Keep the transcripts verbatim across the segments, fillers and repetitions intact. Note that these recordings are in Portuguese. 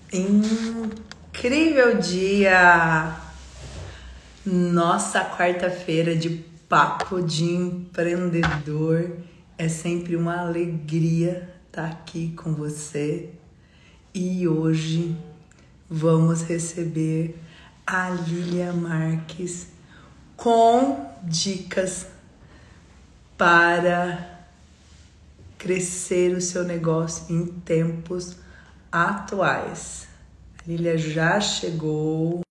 Incrível dia! Nossa quarta-feira de papo de empreendedor. É sempre uma alegria estar aqui com você. E hoje vamos receber a Lília Marques com dicas para crescer o seu negócio em tempos atuais. A Lília já chegou.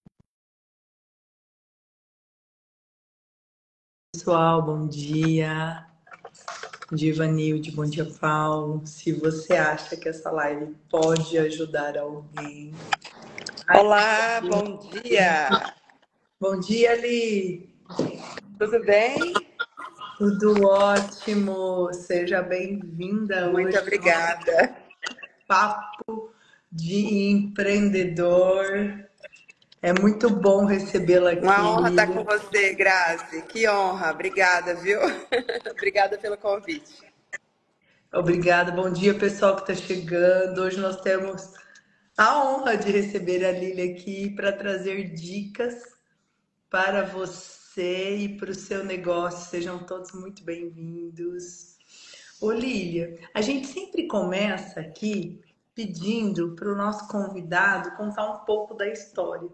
Pessoal, bom dia. Bom dia, Ivanilde. Bom dia, Paulo. Se você acha que essa live pode ajudar alguém. Olá, bom dia. Bom dia, Li. Tudo bem? Tudo ótimo. Seja bem-vinda Muito hoje ao nosso obrigada. papo de empreendedor. É muito bom recebê-la aqui, Uma honra estar com Lília. você, Grazi. Que honra. Obrigada, viu? Obrigada pelo convite. Obrigada. Bom dia, pessoal que está chegando. Hoje nós temos a honra de receber a Lília aqui para trazer dicas para você e para o seu negócio. Sejam todos muito bem-vindos. Ô Lília, a gente sempre começa aqui pedindo para o nosso convidado contar um pouco da história.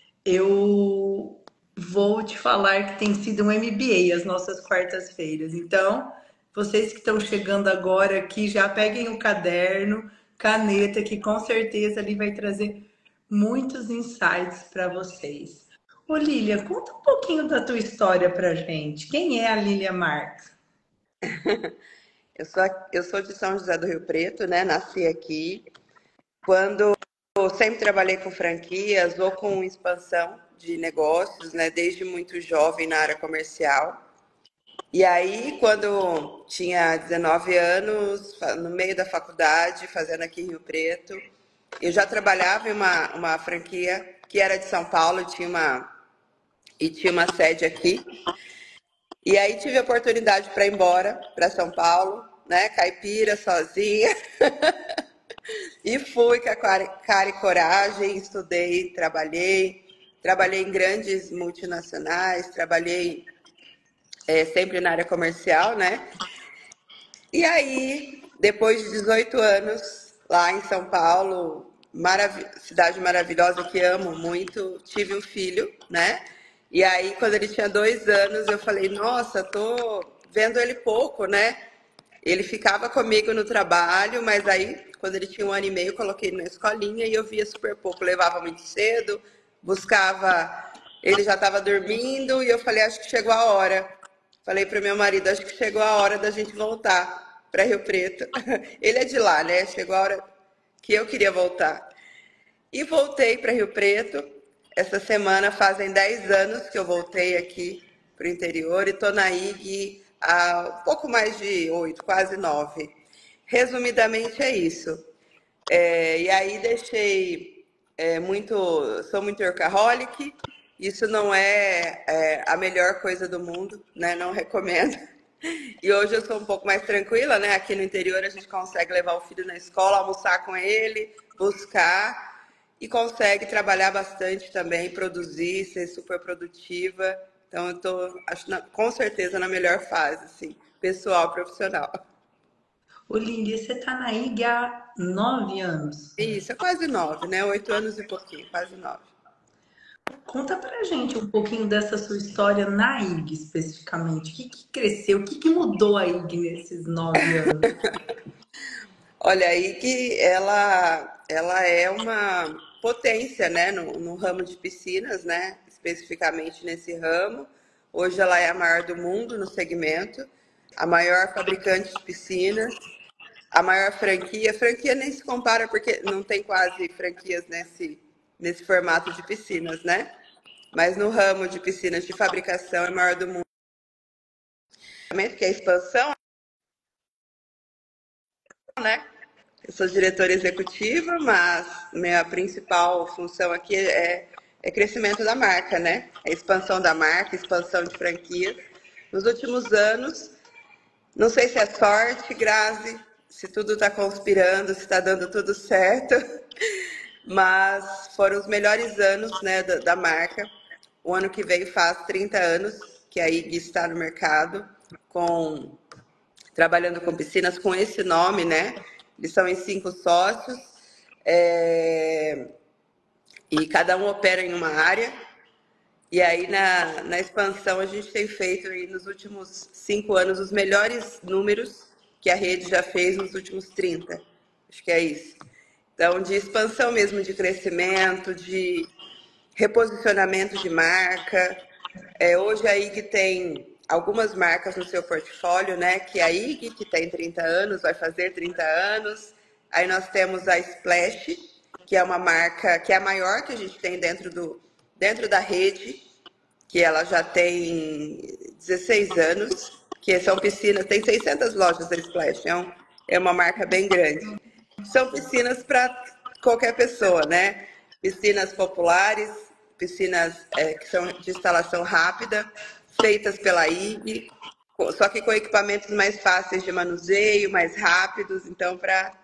Eu vou te falar que tem sido um M B A as nossas quartas-feiras. Então, vocês que estão chegando agora aqui, já peguem o caderno, caneta, que com certeza ele vai trazer muitos insights para vocês. Ô Lília, conta um pouquinho da tua história pra gente. Quem é a Lília Marques? Eu sou, eu sou de São José do Rio Preto, né? Nasci aqui. Quando eu sempre trabalhei com franquias ou com expansão de negócios, né? Desde muito jovem na área comercial. E aí, quando tinha dezenove anos, no meio da faculdade, fazendo aqui em Rio Preto, eu já trabalhava em uma, uma franquia que era de São Paulo, tinha uma, e tinha uma sede aqui. E aí tive a oportunidade para ir embora para São Paulo, né? Caipira, sozinha. E fui com a cara e coragem, estudei, trabalhei. Trabalhei em grandes multinacionais, trabalhei é, sempre na área comercial, né? E aí, depois de dezoito anos, lá em São Paulo, marav cidade maravilhosa que amo muito, tive um filho, né? E aí, quando ele tinha dois anos, eu falei, nossa, tô vendo ele pouco, né? Ele ficava comigo no trabalho, mas aí, quando ele tinha um ano e meio, eu coloquei ele na escolinha e eu via super pouco. Levava muito cedo, buscava, ele já estava dormindo e eu falei, acho que chegou a hora. Falei para o meu marido, acho que chegou a hora da gente voltar para Rio Preto. Ele é de lá, né? Chegou a hora que eu queria voltar. E voltei para Rio Preto. Essa semana fazem dez anos que eu voltei aqui para o interior e estou na I G há um pouco mais de oito, quase nove. Resumidamente é isso. É, e aí deixei é, muito, sou muito workaholic. Isso não é, é a melhor coisa do mundo, né? Não recomendo. E hoje eu sou um pouco mais tranquila, né? Aqui no interior a gente consegue levar o filho na escola, almoçar com ele, buscar e consegue trabalhar bastante também, produzir, ser super produtiva. Então eu tô, acho, na, com certeza na melhor fase, assim, pessoal, profissional. Ô Lília, você tá na I G há nove anos. Isso, é quase nove, né? Oito anos e pouquinho, quase nove. Conta pra gente um pouquinho dessa sua história na I G especificamente. O que, que cresceu? O que, que mudou a I G nesses nove anos? Olha aí que ela, ela é uma potência, né, no, no ramo de piscinas, né, especificamente nesse ramo. Hoje ela é a maior do mundo no segmento, a maior fabricante de piscinas, a maior franquia. Franquia nem se compara porque não tem quase franquias nesse, nesse formato de piscinas, né? Mas no ramo de piscinas de fabricação é a maior do mundo. Que é a expansão, né? Eu sou diretora executiva, mas minha principal função aqui é, é crescimento da marca, né? É expansão da marca, expansão de franquias. Nos últimos anos, não sei se é sorte, Grazi, se tudo está conspirando, se está dando tudo certo. mas foram os melhores anos, né, da, da marca. O ano que vem faz trinta anos que a I G está no mercado, com, trabalhando com piscinas com esse nome, né? Eles são em cinco sócios, é, e cada um opera em uma área. E aí, na, na expansão, a gente tem feito aí, nos últimos cinco anos os melhores números que a rede já fez nos últimos trinta. Acho que é isso. Então, de expansão mesmo, de crescimento, de reposicionamento de marca. É, hoje a I G tem algumas marcas no seu portfólio, né? Que é a I G, que tem trinta anos, vai fazer trinta anos. Aí nós temos a Splash, que é uma marca que é a maior que a gente tem dentro, do, dentro da rede, que ela já tem dezesseis anos, que são piscinas, tem seiscentas lojas da Splash, é, um, é uma marca bem grande. São piscinas para qualquer pessoa, né? Piscinas populares, piscinas é, que são de instalação rápida, feitas pela I G, só que com equipamentos mais fáceis de manuseio, mais rápidos. Então, para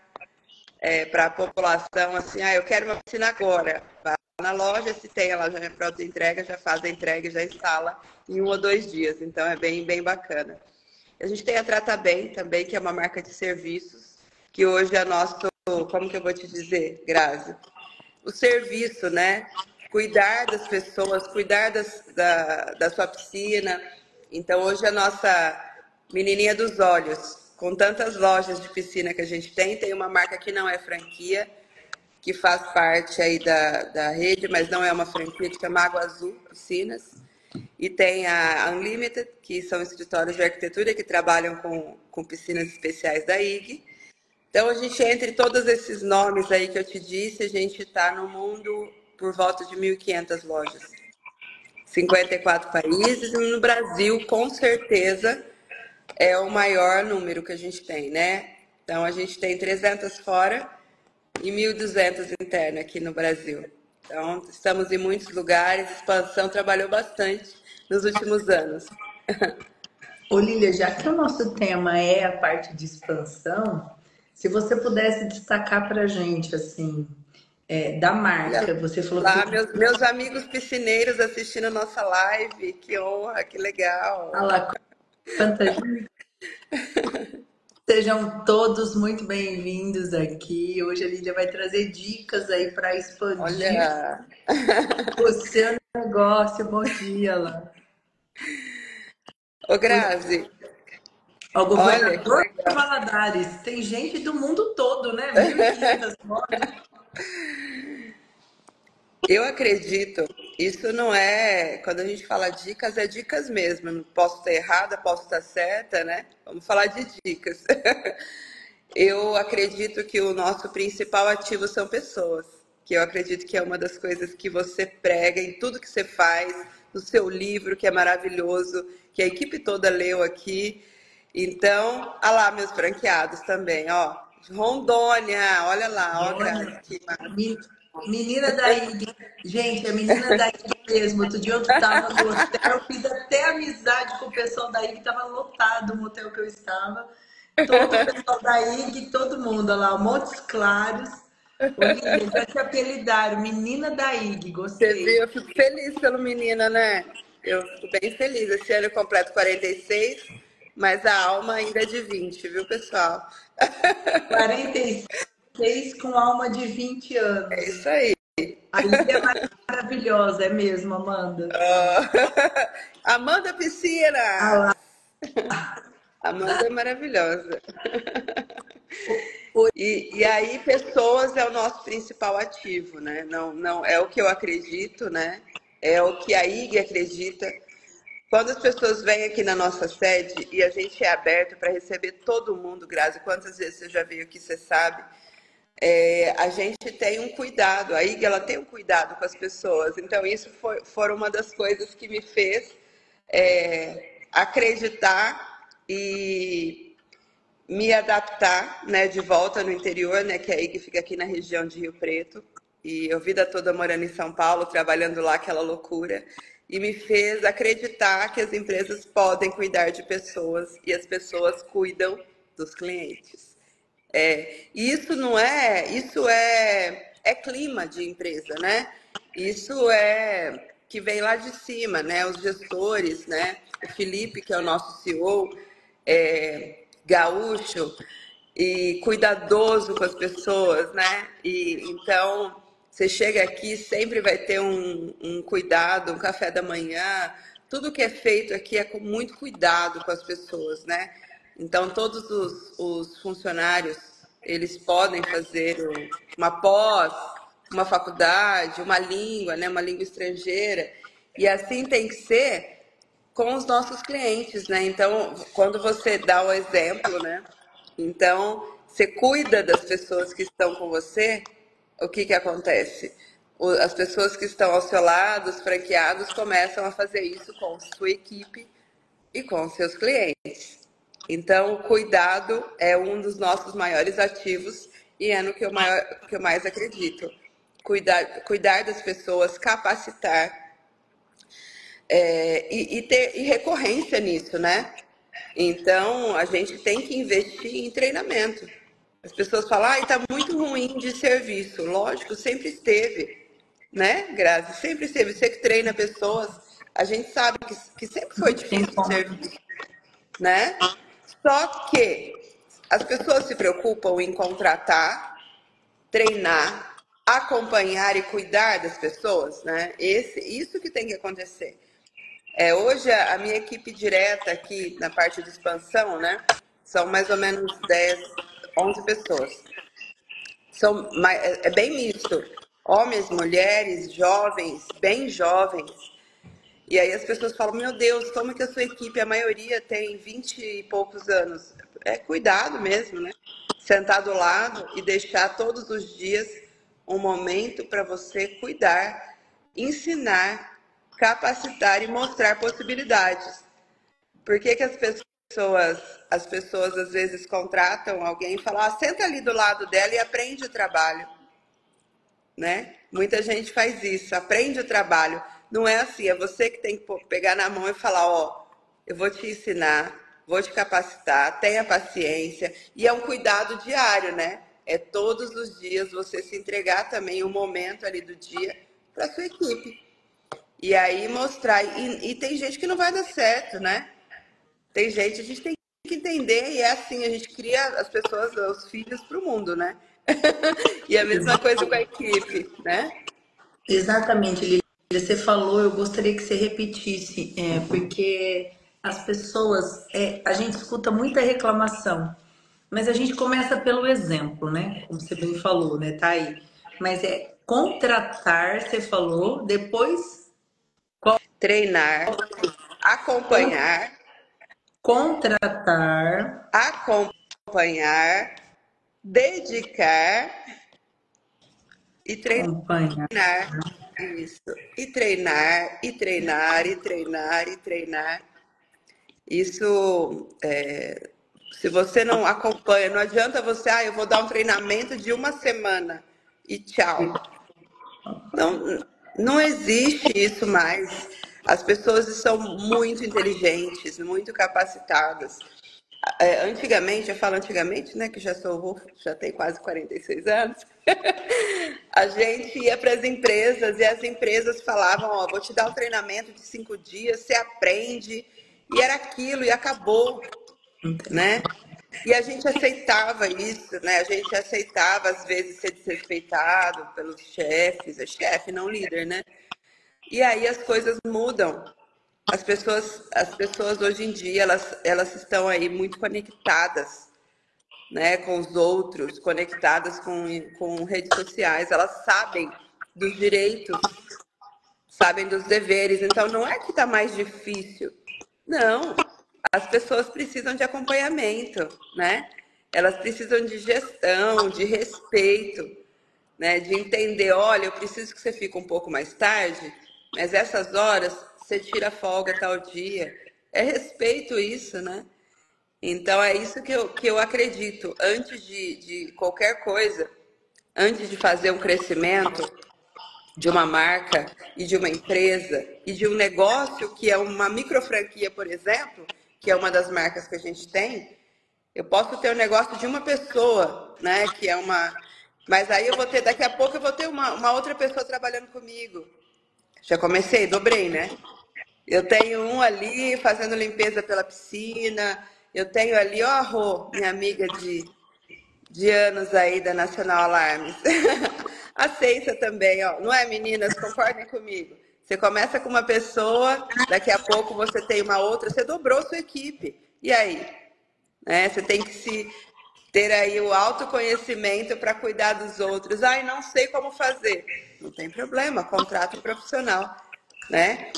é, para a população, assim, ah, eu quero uma piscina agora. Vai na loja, se tem, ela já é pronta entrega, já faz a entrega, já instala em um ou dois dias. Então, é bem, bem bacana. A gente tem a Trata Bem também, que é uma marca de serviços, que hoje é nosso, como que eu vou te dizer, Grazi? O serviço, né? Cuidar das pessoas, cuidar das, da, da sua piscina. Então, hoje a nossa menininha dos olhos, com tantas lojas de piscina que a gente tem, tem uma marca que não é franquia, que faz parte aí da, da rede, mas não é uma franquia, que chama Água Azul Piscinas. E tem a Unlimited, que são escritórios de arquitetura que trabalham com, com piscinas especiais da I G. Então, a gente, entre todos esses nomes aí que eu te disse, a gente está no mundo por volta de mil e quinhentas lojas. cinquenta e quatro países, e no Brasil, com certeza, é o maior número que a gente tem, né? Então, a gente tem trezentas fora e mil e duzentas interna aqui no Brasil. Então, estamos em muitos lugares, a expansão trabalhou bastante nos últimos anos. Ô Lília, já que o nosso tema é a parte de expansão, se você pudesse destacar para a gente, assim, é, da marca, você falou que Lá, você... meus, meus amigos piscineiros assistindo a nossa live, que honra, que legal. Ah lá, quanta gente. Sejam todos muito bem-vindos aqui. Hoje a Lília vai trazer dicas aí para expandir Olha, o seu negócio. Bom dia, lá. ô Grazi, O olha que governador de legal. Valadares. Tem gente do mundo todo, né? mil e quinhentas lojas. Eu acredito, isso não é, quando a gente fala dicas, é dicas mesmo. Não posso estar errada, posso estar certa, né? Vamos falar de dicas. Eu acredito que o nosso principal ativo são pessoas, que eu acredito que é uma das coisas que você prega em tudo que você faz, no seu livro, que é maravilhoso, que a equipe toda leu aqui. Então, olha lá, meus franqueados também, ó. Rondônia, olha lá, ó, Grazi, Olha, que me- menina da I G. Gente, a menina da I G mesmo. Outro dia eu estava no hotel, fiz até amizade com o pessoal da I G, estava lotado o hotel que eu estava. Todo o pessoal da I G, todo mundo, olha lá, Montes Claros. Olivia, já te apelidaram, menina da I G, você gostei. viu? Eu fico feliz pelo menino, né? Eu fico bem feliz. Esse ano eu completo quarenta e seis, mas a alma ainda é de vinte, viu, pessoal? quarenta e seis com alma de vinte É anos. isso aí. A Lília é maravilhosa, é mesmo, Amanda. Amanda Ah Piscinas! lá. Amanda é maravilhosa. Oi. E, e aí, pessoas é o nosso principal ativo, né? Não, não é o que eu acredito, né? É o que a I G acredita. Quando as pessoas vêm aqui na nossa sede e a gente é aberto para receber todo mundo, Grazi, quantas vezes você já veio aqui, você sabe, é, a gente tem um cuidado, a I G ela tem um cuidado com as pessoas. Então, isso foi, foi uma das coisas que me fez é, acreditar e me adaptar, né, de volta no interior, né, que a I G fica aqui na região de Rio Preto. E eu vida toda morando em São Paulo, trabalhando lá, aquela loucura. E me fez acreditar que as empresas podem cuidar de pessoas e as pessoas cuidam dos clientes. É, isso não é, isso é, é clima de empresa, né? Isso é que vem lá de cima, né? Os gestores, né? O Felipe, que é o nosso C E O, é gaúcho e cuidadoso com as pessoas, né? E então você chega aqui, sempre vai ter um, um cuidado, um café da manhã. Tudo que é feito aqui é com muito cuidado com as pessoas, né? Então todos os, os funcionários eles podem fazer uma pós, uma faculdade, uma língua, né? Uma língua estrangeira. E assim tem que ser com os nossos clientes, né? Então, quando você dá o exemplo, né? Então, você cuida das pessoas que estão com você, o que que acontece? O- As pessoas que estão ao seu lado, os franqueados, começam a fazer isso com sua equipe e com seus clientes. Então, o cuidado é um dos nossos maiores ativos e é no que eu, maior, que eu mais acredito. Cuidar, cuidar das pessoas, capacitar é, e, e ter e recorrência nisso, né? Então, a gente tem que investir em treinamento. As pessoas falam, ah, está muito ruim de serviço. Lógico, sempre esteve, né, Grazi? Sempre esteve. Você que treina pessoas, a gente sabe que, que sempre foi Tem difícil de como. serviço, né? Só que as pessoas se preocupam em contratar, treinar, acompanhar e cuidar das pessoas, né? Esse, isso que tem que acontecer. É, hoje a minha equipe direta aqui na parte de expansão, né? São mais ou menos dez, onze pessoas. São, é é bem misto. Homens, mulheres, jovens, bem jovens. E aí as pessoas falam, meu Deus, como que a sua equipe, a maioria tem vinte e poucos anos? É cuidado mesmo, né? Sentar do lado e deixar todos os dias um momento para você cuidar, ensinar, capacitar e mostrar possibilidades. Por que que as pessoas, as pessoas às vezes contratam alguém e falam, ah, senta ali do lado dela e aprende o trabalho, né? Muita gente faz isso, aprende o trabalho. Não é assim, é você que tem que pegar na mão e falar, ó, eu vou te ensinar, vou te capacitar, tenha paciência. E é um cuidado diário, né? É todos os dias você se entregar também um momento ali do dia para sua equipe. E aí mostrar. E, e tem gente que não vai dar certo, né? Tem gente, a gente tem que entender, e é assim, a gente cria as pessoas, os filhos para o mundo, né? E a mesma coisa com a equipe, né? Exatamente, Lili. Você falou, eu gostaria que você repetisse, é, porque as pessoas, é, a gente escuta muita reclamação, mas a gente começa pelo exemplo, né? Como você bem falou, né? Tá aí. Mas é contratar, você falou, depois Treinar, con- acompanhar, contratar, acompanhar, dedicar e acompanhar. treinar. Isso. E treinar, e treinar, e treinar, e treinar. Isso, é, se você não acompanha, não adianta você, ah, eu vou dar um treinamento de uma semana e tchau. Não, não existe isso mais. As pessoas são muito inteligentes, muito capacitadas. É, antigamente, eu falo antigamente, né, que já sou, já tenho quase quarenta e seis anos, a gente ia para as empresas e as empresas falavam, ó, vou te dar um treinamento de cinco dias, você aprende, e era aquilo, e acabou, né? E a gente aceitava isso, né? A gente aceitava, às vezes, ser desrespeitado pelos chefes, é chefe, não líder, né? E aí as coisas mudam. As pessoas, as pessoas hoje em dia, elas, elas estão aí muito conectadas, né, com os outros, conectadas com, com redes sociais. Elas sabem dos direitos, sabem dos deveres. Então, não é que está mais difícil. Não, as pessoas precisam de acompanhamento, né? Elas precisam de gestão, de respeito, né? De entender, olha, eu preciso que você fique um pouco mais tarde, mas essas horas você tira folga tal dia. É respeito isso, né? Então é isso que eu, que eu acredito. Antes de, de qualquer coisa, antes de fazer um crescimento de uma marca e de uma empresa e de um negócio que é uma micro franquia, por exemplo, que é uma das marcas que a gente tem, eu posso ter um negócio de uma pessoa, né? Que é uma Mas aí eu vou ter, daqui a pouco eu vou ter uma, uma outra pessoa trabalhando comigo. Já comecei, dobrei, né? Eu tenho um ali fazendo limpeza pela piscina. Eu tenho ali, ó, a Rô, minha amiga de, de anos aí da Nacional Alarmes. A Ceissa também, ó. Não é, meninas? Concordem comigo. Você começa com uma pessoa, daqui a pouco você tem uma outra, você dobrou sua equipe. E aí? Né? Você tem que se ter aí o autoconhecimento para cuidar dos outros. Ai, não sei como fazer. Não tem problema, contrato um profissional, né?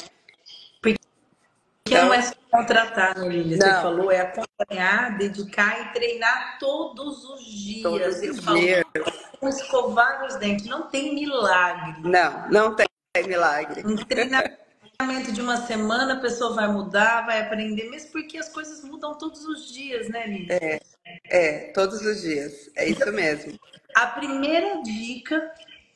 Porque não é só contratar, né, Lília? Você Não, falou, é acompanhar, dedicar e treinar todos os todos dias. Eu os falo, dias. com escovar os dentes, não tem milagre. Não, não tem milagre. Um treinamento de uma semana, a pessoa vai mudar, vai aprender, mesmo porque as coisas mudam todos os dias, né, Lília? É, todos os dias. É isso mesmo. A primeira dica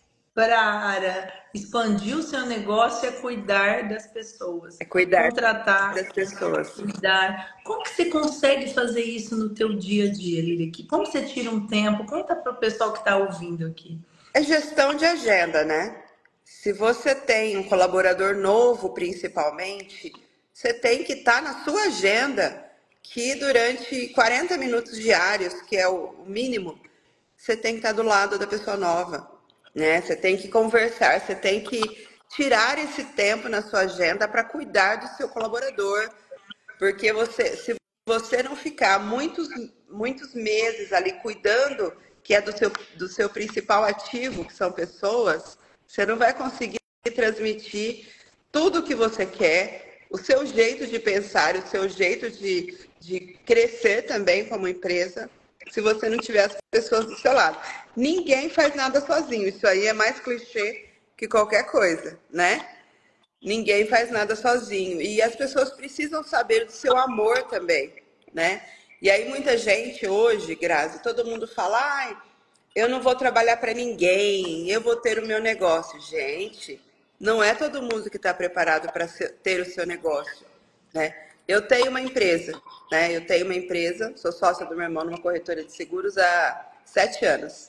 para expandir o seu negócio é cuidar das pessoas. É cuidar Contratar, das pessoas. cuidar. Como que você consegue fazer isso no teu dia a dia, Lília? Como você tira um tempo? Conta para o pessoal que está ouvindo aqui. É gestão de agenda, né? Se você tem um colaborador novo, principalmente, você tem que estar na sua agenda que durante quarenta minutos diários, que é o mínimo, você tem que estar do lado da pessoa nova, né? Você tem que conversar, você tem que tirar esse tempo na sua agenda para cuidar do seu colaborador, porque você, se você não ficar muitos, muitos meses ali cuidando, que é do seu, do seu principal ativo, que são pessoas, você não vai conseguir transmitir tudo o que você quer, o seu jeito de pensar, o seu jeito de, de crescer também como empresa, se você não tiver as pessoas do seu lado. Ninguém faz nada sozinho, isso aí é mais clichê que qualquer coisa, né? Ninguém faz nada sozinho. E as pessoas precisam saber do seu amor também, né? E aí muita gente hoje, Grazi, todo mundo fala, ai, eu não vou trabalhar para ninguém, eu vou ter o meu negócio. Gente, não é todo mundo que está preparado para ter o seu negócio, né? Eu tenho uma empresa, né? Eu tenho uma empresa, sou sócia do meu irmão numa corretora de seguros há sete anos.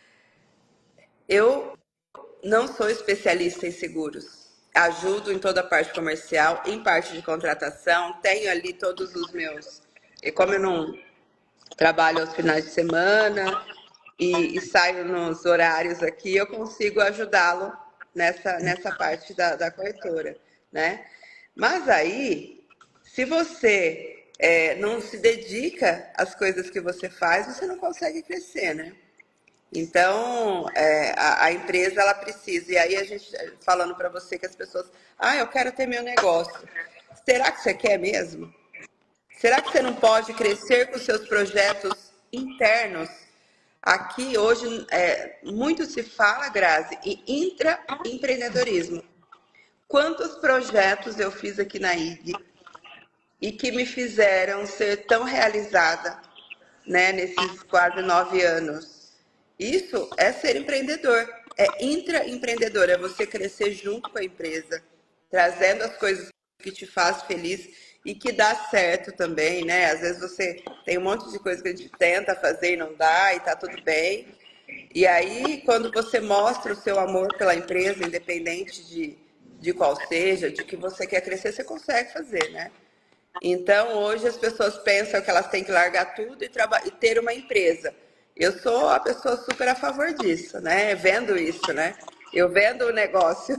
Eu não sou especialista em seguros. Ajudo em toda a parte comercial, em parte de contratação, tenho ali todos os meus. E como eu não trabalho aos finais de semana e, e saio nos horários aqui, eu consigo ajudá-lo nessa, nessa parte da, da corretora, né? Mas aí, se você é, não se dedica às coisas que você faz, você não consegue crescer, né? Então, é, a, a empresa, ela precisa. E aí, a gente falando para você que as pessoas... Ah, eu quero ter meu negócio. Será que você quer mesmo? Será que você não pode crescer com seus projetos internos? Aqui, hoje, é, muito se fala, Grazi, em intraempreendedorismo. Quantos projetos eu fiz aqui na I G e que me fizeram ser tão realizada, né, nesses quase nove anos? Isso é ser empreendedor, é intraempreendedor, é você crescer junto com a empresa, trazendo as coisas que te faz feliz e que dá certo também, né? Às vezes você tem um monte de coisa que a gente tenta fazer e não dá e tá tudo bem. E aí, quando você mostra o seu amor pela empresa, independente de, de qual seja, de que você quer crescer, você consegue fazer, né? Então, hoje as pessoas pensam que elas têm que largar tudo e, e ter uma empresa. Eu sou a pessoa super a favor disso, né? Vendo isso, né? Eu vendo o negócio.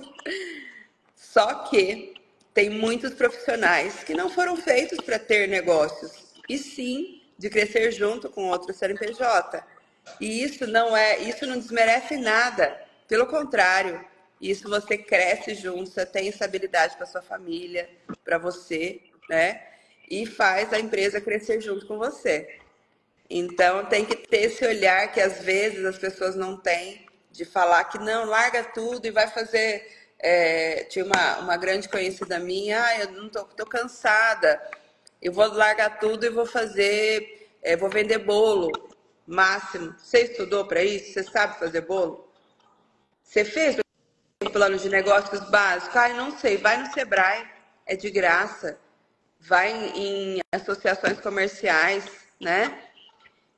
Só que tem muitos profissionais que não foram feitos para ter negócios, e sim de crescer junto com outro C N P J. E isso não é, isso não desmerece nada. Pelo contrário, isso você cresce junto, você tem estabilidade para sua família, para você, né? E faz a empresa crescer junto com você. Então, tem que ter esse olhar que às vezes as pessoas não têm, de falar que não, larga tudo e vai fazer... É, tinha uma, uma grande conhecida minha, ah, eu não tô, tô cansada, eu vou largar tudo e vou fazer, é, vou vender bolo, máximo. Você estudou para isso? Você sabe fazer bolo? Você fez um plano de negócios básico? Ah, eu não sei, vai no Sebrae, é de graça. Vai em, em associações comerciais, né?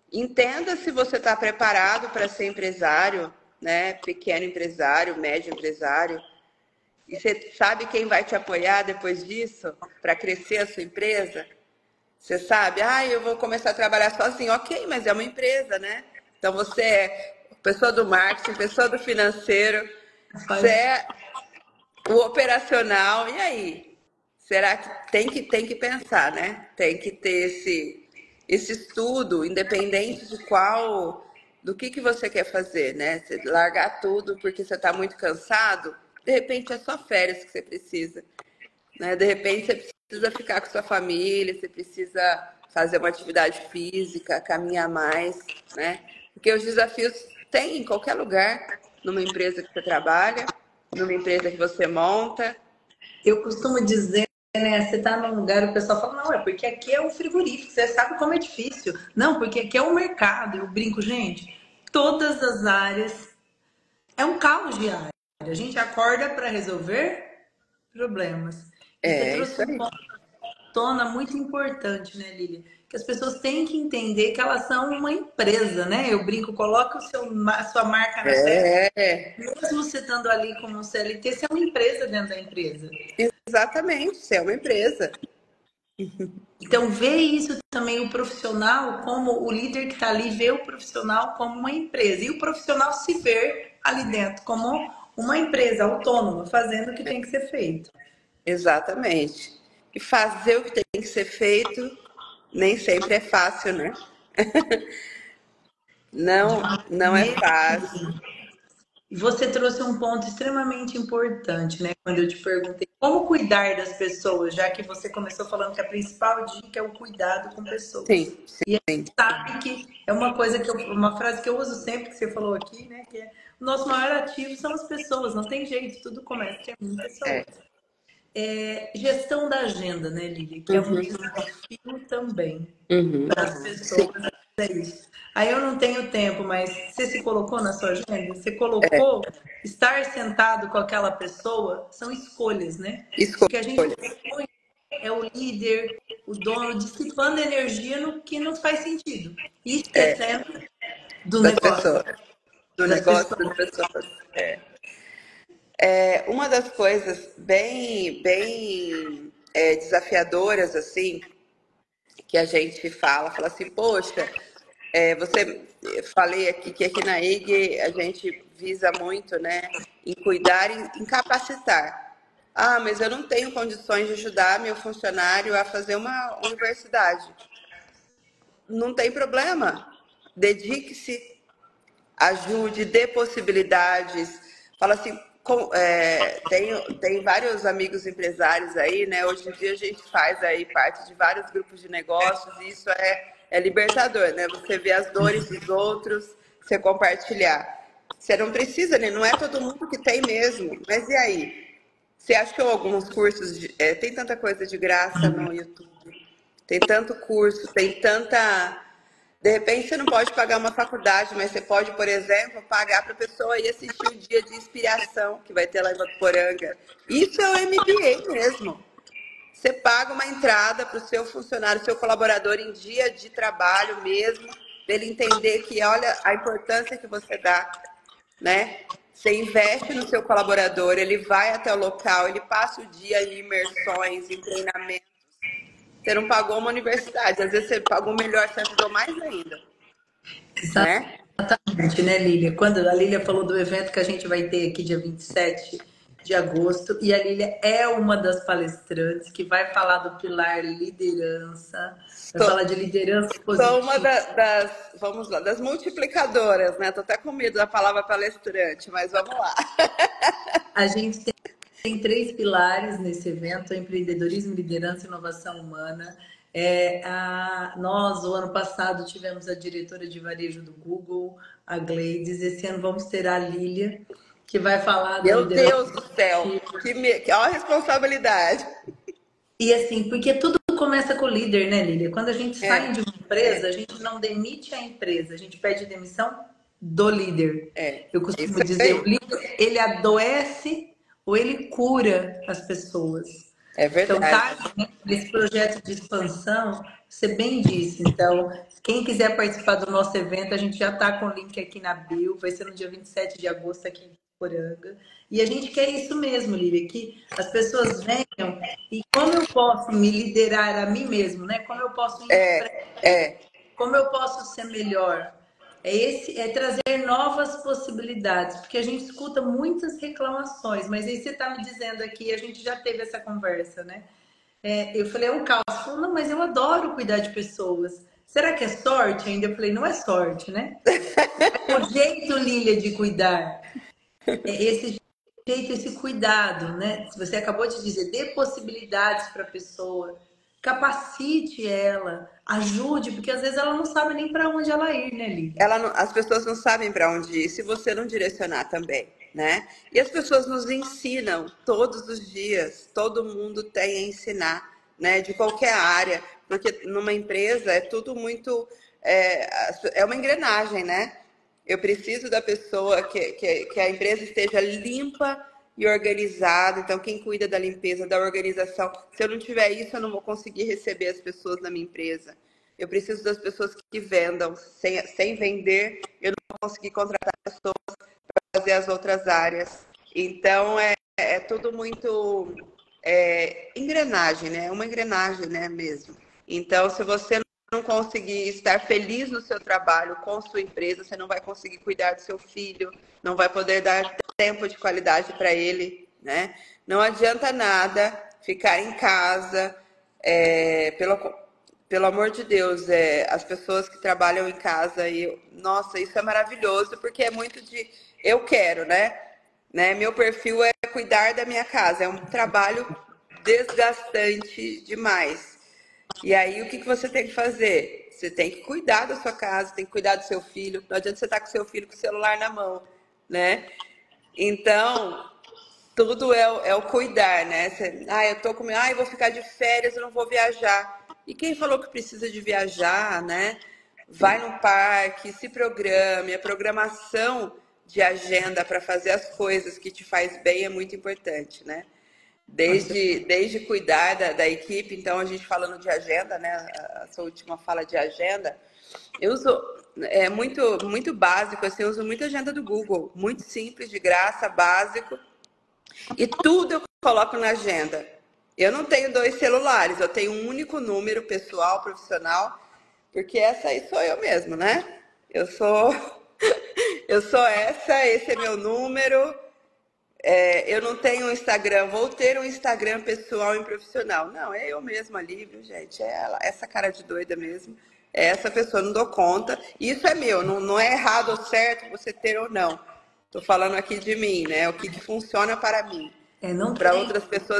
Entenda se você está preparado para ser empresário, né? Pequeno empresário, médio empresário. E você sabe quem vai te apoiar depois disso para crescer a sua empresa? Você sabe, ah, eu vou começar a trabalhar sozinho. Ok, mas é uma empresa, né? Então você é pessoa do marketing, pessoa do financeiro, você Faz. é o operacional. E aí? Será que tem que tem que pensar, né? Tem que ter esse esse estudo, independente de qual, do que que você quer fazer, né? Você largar tudo porque você está muito cansado, de repente é só férias que você precisa, né? De repente você precisa ficar com sua família, você precisa fazer uma atividade física, caminhar mais, né? Porque os desafios tem em qualquer lugar, numa empresa que você trabalha, numa empresa que você monta. Eu costumo dizer, né? Você tá num lugar, o pessoal fala, não, é porque aqui é um frigorífico, você sabe como é difícil. Não, porque aqui é um mercado. Eu brinco, gente, todas as áreas é um caos diário. A gente acorda para resolver problemas. E você É trouxe isso um aí. ponto à tona muito importante, né, Lili? Que as pessoas têm que entender que elas são uma empresa, né? Eu brinco, coloca o seu, a sua marca na testa. É, Mesmo você estando ali como C L T, você é uma empresa dentro da empresa. exatamente, você é uma empresa. Então, vê isso também, o profissional, como o líder que está ali, vê o profissional como uma empresa. E o profissional se vê ali dentro como uma empresa autônoma, fazendo o que tem que ser feito. Exatamente. E fazer o que tem que ser feito nem sempre é fácil, né? De Não, não é maneira. fácil. E você trouxe um ponto extremamente importante, né? Quando eu te perguntei como cuidar das pessoas, já que você começou falando que a principal dica é o cuidado com pessoas. Sim, E a sim. gente sabe que é uma coisa que eu, uma frase que eu uso sempre que você falou aqui, né? Que é o nosso maior ativo são as pessoas, não tem jeito, tudo começa de uma pessoa. É. É, gestão da agenda, né, Lili? Que é um Uhum, desafio também uhum. para as Sim, pessoas. É isso. Aí eu não tenho tempo, mas você se colocou na sua agenda? Você é. colocou estar sentado com aquela pessoa? São escolhas, né? Porque a gente Escolha. põe é o líder, o dono, dissipando energia no que não faz sentido. E É, esquecendo do das negócio, pessoas. Do das negócio pessoas. das pessoas. É, uma das coisas bem, bem é, desafiadoras, assim, que a gente fala, fala assim, poxa, é, você falei aqui que aqui na I G a gente visa muito, né, em cuidar e em capacitar. Ah, mas eu não tenho condições de ajudar meu funcionário a fazer uma universidade. Não tem problema. Dedique-se, ajude, dê possibilidades. Fala assim, com, é, tem, tem vários amigos empresários aí, né? Hoje em dia a gente faz aí parte de vários grupos de negócios e isso é, é libertador, né? Você vê as dores dos outros, você compartilhar. Você não precisa, né? Não é todo mundo que tem mesmo. Mas e aí? Você achou alguns cursos? De, é, tem tanta coisa de graça no YouTube. Tem tanto curso, tem tanta. De repente você não pode pagar uma faculdade, mas você pode, por exemplo, pagar para a pessoa ir assistir o dia de inspiração que vai ter lá em Votuporanga. Isso é o M B A mesmo. Você paga uma entrada para o seu funcionário, seu colaborador em dia de trabalho mesmo, para ele entender que olha a importância que você dá, né? Você investe no seu colaborador, ele vai até o local, ele passa o dia em imersões, em treinamento. Você não pagou uma universidade, às vezes você pagou melhor, você ajudou mais ainda, né? Exatamente, né, Lília? Quando a Lília falou do evento que a gente vai ter aqui dia vinte e sete de agosto, e a Lília é uma das palestrantes que vai falar do pilar liderança, vai Sou, falar de liderança sou uma positiva. da- das, vamos lá, das multiplicadoras, né? Tô até com medo da palavra palestrante, mas vamos lá. A gente tem, tem três pilares nesse evento: empreendedorismo, liderança e inovação humana. É, a, nós, o ano passado, tivemos a diretora de varejo do Google, a Gleides. Esse ano vamos ter a Lília, que vai falar da Meu liderança Deus do céu, positiva. que, me, que ó a responsabilidade. E assim, porque tudo começa com o líder, né, Lília? Quando a gente sai É, de uma empresa, a gente não demite a empresa, a gente pede demissão do líder. é, Eu é isso costumo dizer, o aí. líder, ele adoece ou ele cura as pessoas. É Então, verdade. tá, né, nesse projeto de expansão, você bem disse. Então, quem quiser participar do nosso evento, a gente já está com o link aqui na bio, vai ser no dia vinte e sete de agosto aqui em Poranga. E a gente quer isso mesmo, Lívia, que as pessoas venham e como eu posso me liderar a mim mesmo, né? Como eu posso ir em frente, É, é. como eu posso ser melhor. É, esse, é trazer novas possibilidades, porque a gente escuta muitas reclamações, mas aí você está me dizendo aqui, a gente já teve essa conversa, né? É, eu falei, é um caos. Você falou, não, mas eu adoro cuidar de pessoas. Será que é sorte ainda? Eu falei, não é sorte, né? É o jeito, Lília, de cuidar. É esse jeito, esse cuidado, né? Se você acabou de dizer, dê possibilidades para a pessoa, capacite ela, ajude, porque às vezes ela não sabe nem para onde ela ir, né, Lília? Ela não- as pessoas não sabem para onde ir se você não direcionar também, né? E as pessoas nos ensinam todos os dias. Todo mundo tem a ensinar, né? De qualquer área, porque numa empresa é tudo muito é, é uma engrenagem, né? Eu preciso da pessoa que, que, que a empresa esteja limpa e organizada. Então, quem cuida da limpeza, da organização, se eu não tiver isso, eu não vou conseguir receber as pessoas na minha empresa. Eu preciso das pessoas que vendam. Sem, sem vender, eu não vou conseguir contratar pessoas para fazer as outras áreas. Então, é, é tudo muito é, engrenagem, né? É uma engrenagem, né, mesmo. Então, se você não conseguir estar feliz no seu trabalho, com sua empresa, você não vai conseguir cuidar do seu filho, não vai poder dar tempo de qualidade para ele, né? Não adianta nada ficar em casa, é, pelo, pelo amor de Deus, é, as pessoas que trabalham em casa, e, nossa, isso é maravilhoso, porque é muito de eu quero, né? né? Meu perfil é cuidar da minha casa, é um trabalho desgastante demais. E aí, o que, que você tem que fazer? Você tem que cuidar da sua casa, tem que cuidar do seu filho. Não adianta você estar com seu filho com o celular na mão, né? Então, tudo é, o- é o cuidar, né? Você, ah, eu tô com... Ah, eu vou ficar de férias, eu não vou viajar. E quem falou que precisa de viajar, né? Vai no parque, se programe. A programação de agenda para fazer as coisas que te faz bem é muito importante, né? Desde, desde cuidar da, da equipe, então a gente falando de agenda, né? A, a sua última fala de agenda, eu uso é muito, muito básico, assim, eu uso muito agenda do Google, muito simples, de graça, básico, e tudo eu coloco na agenda. Eu não tenho dois celulares, eu tenho um único número pessoal, profissional, porque essa aí sou eu mesmo, né? Eu sou, eu sou essa, esse é meu número. É, eu não tenho um Instagram, vou ter um Instagram pessoal e profissional. Não, é eu mesma ali, viu, gente? É ela, essa cara de doida mesmo. É essa pessoa, não dou conta. Isso é meu, não, não é errado ou certo você ter ou não. Estou falando aqui de mim, né? O que, que funciona para mim. É, não Para tem, outras pessoas,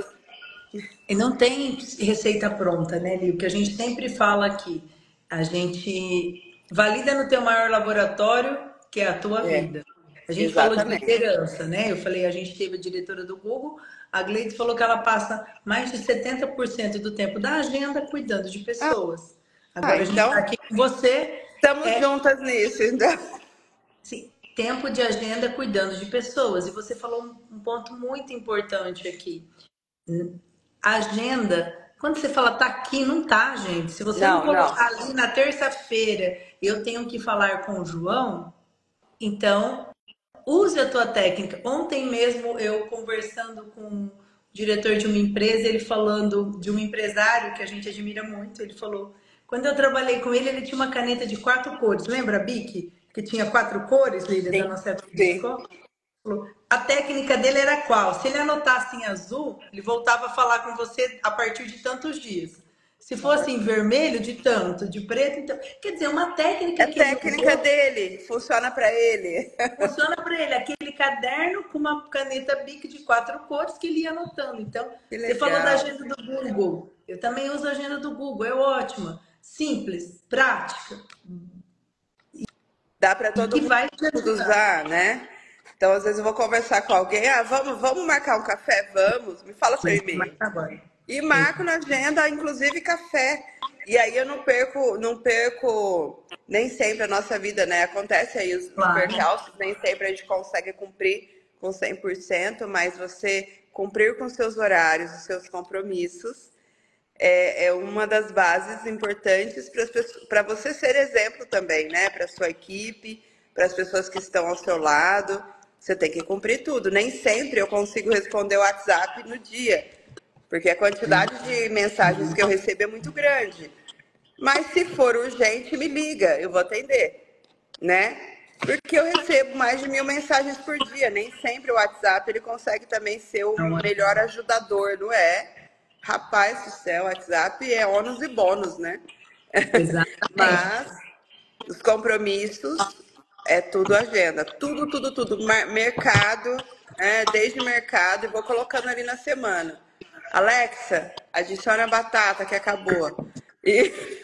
e não tem receita pronta, né, Lívia? O que a gente sempre fala aqui, a gente valida no teu maior laboratório, que é a tua é, vida. A gente falou de exatamente. liderança, né? Eu falei, a gente teve a diretora do Google, a Gleides falou que ela passa mais de setenta por cento do tempo da agenda cuidando de pessoas. Ah, Agora a gente está então aqui com você, estamos é, juntas nisso. Então. sim, tempo de agenda cuidando de pessoas. E você falou um um ponto muito importante aqui. A agenda, quando você fala tá aqui, não tá, gente. Se você não Não, não. colocar ali na terça-feira, eu tenho que falar com o João, então use a tua técnica. Ontem mesmo eu conversando com o diretor de uma empresa, ele falando de um empresário que a gente admira muito, ele falou, quando eu trabalhei com ele, ele tinha uma caneta de quatro cores. Lembra a Bic? Que tinha quatro cores, Lília, da Sim, nossa época de sim. escola? A técnica dele era qual? Se ele anotasse em azul, ele voltava a falar com você a partir de tantos dias. Se fosse em vermelho, de tanto, de preto, então. Quer dizer, uma técnica É que ele técnica usou dele, funciona para ele. funciona para ele. Aquele caderno com uma caneta Bic de quatro cores que ele ia anotando. Então, Que você falou da legal. agenda do Google. Eu também uso a agenda do Google, é ótima. Simples, prática Dá para e todo que vai te mundo ajudar. usar, né? Então, às vezes eu vou conversar com alguém, ah, vamos, vamos marcar um café? Vamos, me fala seu Vamos e-mail. marcar agora. E marco na agenda, inclusive café. E aí eu não perco, não perco nem sempre a nossa vida, né? Acontece aí os, os Claro. percalços, nem sempre a gente consegue cumprir com cem por cento, mas você cumprir com seus horários, os seus compromissos, é, é uma das bases importantes para você ser exemplo também, né? Para sua equipe, para as pessoas que estão ao seu lado. Você tem que cumprir tudo. Nem sempre eu consigo responder o WhatsApp no dia, porque a quantidade de mensagens que eu recebo é muito grande. Mas se for urgente, me liga, eu vou atender, né? Porque eu recebo mais de mil mensagens por dia. Nem sempre o WhatsApp ele consegue também ser o melhor ajudador, não é? Rapaz do céu, o WhatsApp é ônus e bônus, né? Exatamente. Mas os compromissos é tudo agenda. Tudo, tudo, tudo. Mercado, é, desde mercado, e vou colocando ali na semana. Alexa, adiciona a batata que acabou. E...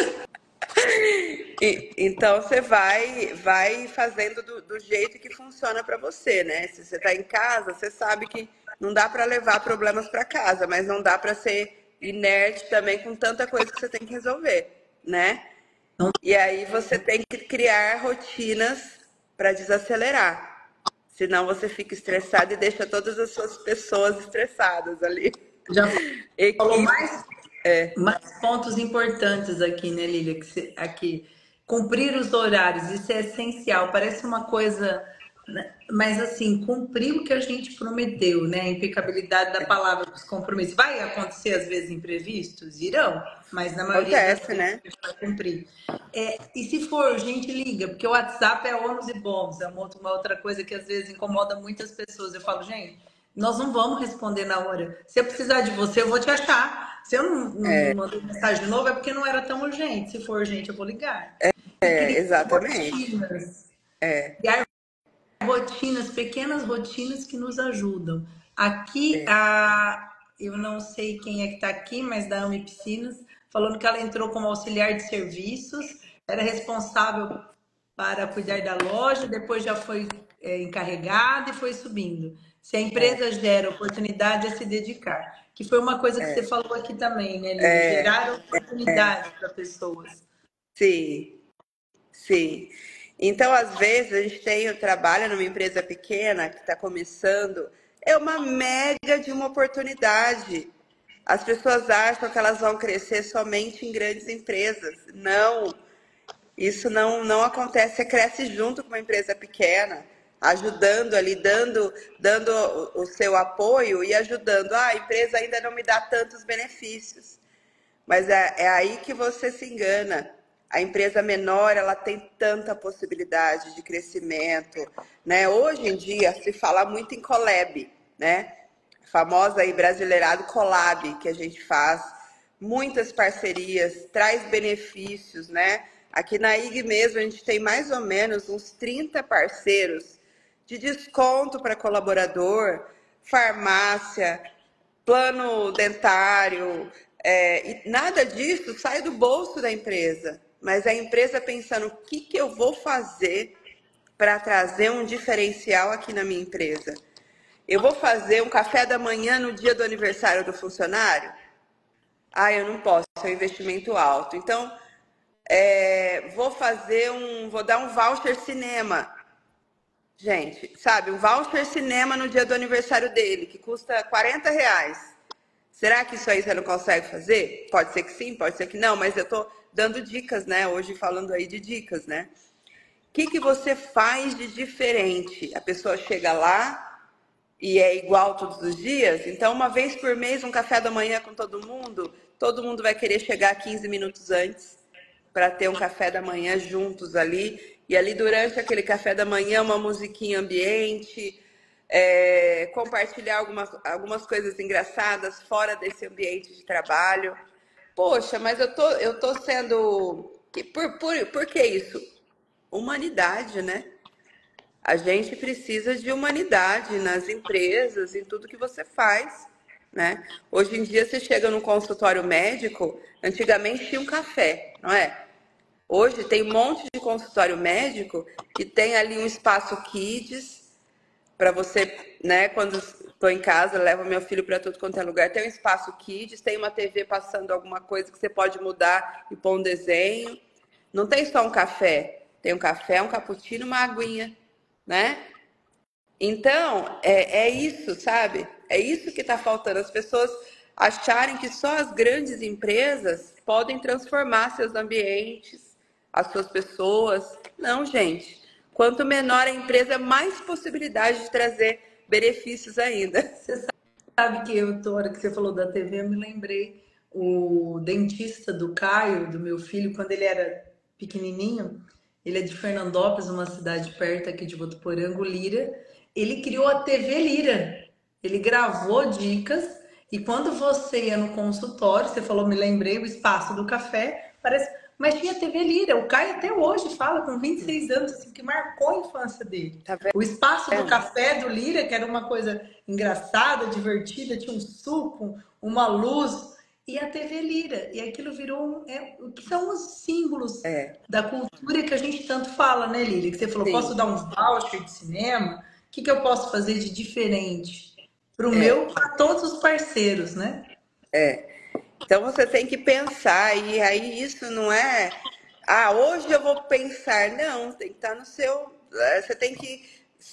E, então você vai, vai fazendo do, do jeito que funciona para você, né? Se você está em casa, você sabe que não dá para levar problemas para casa, mas não dá para ser inerte também com tanta coisa que você tem que resolver, né? E aí você tem que criar rotinas para desacelerar. Senão você fica estressado e deixa todas as suas pessoas estressadas ali. Já falou Equipe. mais, é. mais pontos importantes aqui, né, Lília? Que você, aqui. Cumprir os horários, isso é essencial. Parece uma coisa, né? Mas assim, cumprir o que a gente prometeu, né? A impecabilidade da palavra dos compromissos. Vai acontecer, às vezes, imprevistos? Irão, mas na maioria das Acontece, vezes né? a gente vai cumprir. É, e se for urgente, liga, porque o WhatsApp é ônus e bônus. É uma outra, uma outra coisa que às vezes incomoda muitas pessoas. Eu falo, gente, nós não vamos responder na hora. Se eu precisar de você, eu vou te achar. Se eu não, não, não mandei mensagem de novo, é porque não era tão urgente. Se for urgente, eu vou ligar. E É, criar exatamente. rotinas. É, Criar rotinas, pequenas rotinas que nos ajudam. Aqui, é. a, eu não sei quem é que está aqui, mas da Ami Piscinas, falando que ela entrou como auxiliar de serviços, era responsável para cuidar da loja, depois já foi é, encarregada e foi subindo. Se a empresa gera oportunidade, é se dedicar. Que foi uma coisa que você falou aqui também, né, Lília? Gerar oportunidade para pessoas. Sim, sim. Então, às vezes, a gente tem, trabalha numa empresa pequena que está começando, é uma mega de uma oportunidade. As pessoas acham que elas vão crescer somente em grandes empresas. Não, isso não, não acontece. Você cresce junto com uma empresa pequena, ajudando ali, dando, dando o, o seu apoio e ajudando. Ah, a empresa ainda não me dá tantos benefícios. Mas é, é aí que você se engana. A empresa menor, ela tem tanta possibilidade de crescimento, né? Hoje em dia se fala muito em collab, né? A famosa aí brasileirado collab que a gente faz, muitas parcerias, traz benefícios, né? Aqui na I G mesmo a gente tem mais ou menos uns trinta parceiros de desconto para colaborador, farmácia, plano dentário, é, e nada disso sai do bolso da empresa, mas a empresa pensando o que, que eu vou fazer para trazer um diferencial aqui na minha empresa. Eu vou fazer um café da manhã no dia do aniversário do funcionário? Ah, eu não posso, é um investimento alto. Então, é, vou fazer um, vou dar um voucher cinema. Gente, sabe, um voucher cinema no dia do aniversário dele, que custa quarenta reais. Será que isso aí você não consegue fazer? Pode ser que sim, pode ser que não, mas eu tô dando dicas, né? Hoje falando aí de dicas, né? O que, que você faz de diferente? A pessoa chega lá e é igual todos os dias, então uma vez por mês um café da manhã com todo mundo, todo mundo vai querer chegar quinze minutos antes para ter um café da manhã juntos ali, e ali durante aquele café da manhã uma musiquinha ambiente, é, compartilhar algumas, algumas coisas engraçadas fora desse ambiente de trabalho. Poxa, mas eu tô, eu tô sendo... Por, por, por que isso? Humanidade, né? A gente precisa de humanidade nas empresas, em tudo que você faz, né? Hoje em dia, você chega no consultório médico, antigamente tinha um café, não é? Hoje tem um monte de consultório médico que tem ali um espaço kids para você, né? Quando estou em casa, levo meu filho para tudo quanto é lugar. Tem um espaço kids, tem uma T V passando alguma coisa que você pode mudar e pôr um desenho. Não tem só um café, tem um café, um cappuccino, uma aguinha, né? Então, é, é isso, sabe? É isso que está faltando. As pessoas acharem que só as grandes empresas podem transformar seus ambientes, as suas pessoas. Não, gente. Quanto menor a empresa, mais possibilidade de trazer benefícios ainda. Você sabe que eu, tô, hora que você falou da T V, eu me lembrei o dentista do Caio, do meu filho, quando ele era pequenininho, ele é de Fernandópolis, uma cidade perto aqui de Votuporanga, o Lira. Ele criou a T V Lira. Ele gravou dicas e quando você ia no consultório, você falou, me lembrei, o espaço do café, parece, mas tinha T V Lira. O Caio até hoje fala, com vinte e seis anos, assim, que marcou a infância dele. Tá O espaço do vendo? café do Lira, que era uma coisa engraçada, divertida, tinha um suco, uma luz, e a T V Lira. E aquilo virou um, é, o que são os símbolos É, da cultura que a gente tanto fala, né, Lili? Que você falou, posso sim. dar uns voucher de cinema? O que, que eu posso fazer de diferente para o É, meu, para todos os parceiros, né? é. Então você tem que pensar, e aí isso não é, ah, hoje eu vou pensar, não, tem que estar no seu, eh, você tem que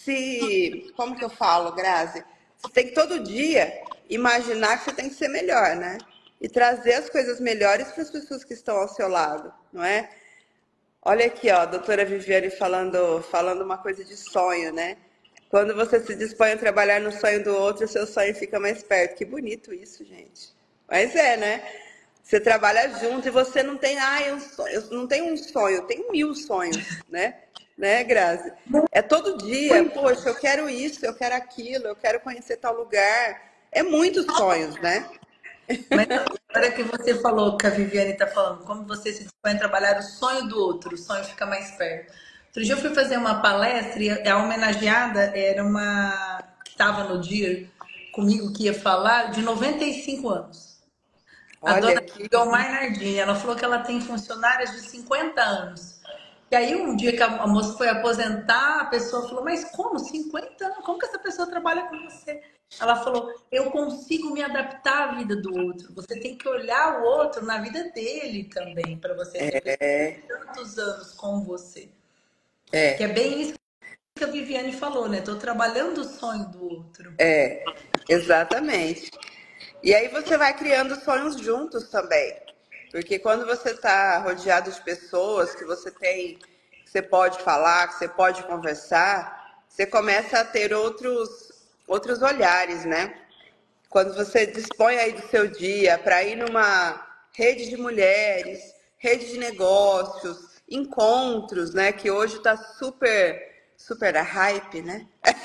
se, como que eu falo, Grazi? Você tem que todo dia imaginar que você tem que ser melhor, né? E trazer as coisas melhores para as pessoas que estão ao seu lado, não é? Olha aqui, ó, a doutora Viviane falando, falando uma coisa de sonho, né? Quando você se dispõe a trabalhar no sonho do outro, o seu sonho fica mais perto. Que bonito isso, gente. Mas é, né? Você trabalha junto e você não tem, ah, eu, sonho, eu não tenho um sonho, eu tenho mil sonhos, né? Né, Grazi? É todo dia, poxa, eu quero isso, eu quero aquilo, eu quero conhecer tal lugar. É muitos sonhos, né? Mas agora que você falou, que a Viviane está falando, como você se dispõe a trabalhar o sonho do outro, o sonho fica mais perto. Outro dia eu fui fazer uma palestra e a homenageada era uma que estava no dia comigo que ia falar, de noventa e cinco anos. A Olha dona aqui. Guilmar Nardini, ela falou que ela tem funcionárias de cinquenta anos. E aí, um dia que a moça foi aposentar, a pessoa falou: Mas como? Cinquenta anos? Como que essa pessoa trabalha com você? Ela falou: Eu consigo me adaptar à vida do outro. Você tem que olhar o outro na vida dele também, para você. Essa pessoa É, tem tantos anos com você. Que é é, bem isso que a Viviane falou, né? Estou trabalhando o sonho do outro. é, exatamente. E aí você vai criando sonhos juntos também. Porque quando você está rodeado de pessoas que você tem, que você pode falar, que você pode conversar, você começa a ter outros, outros olhares, né? Quando você dispõe aí do seu dia para ir numa rede de mulheres, rede de negócios, encontros, né? Que hoje está super, super a hype, né?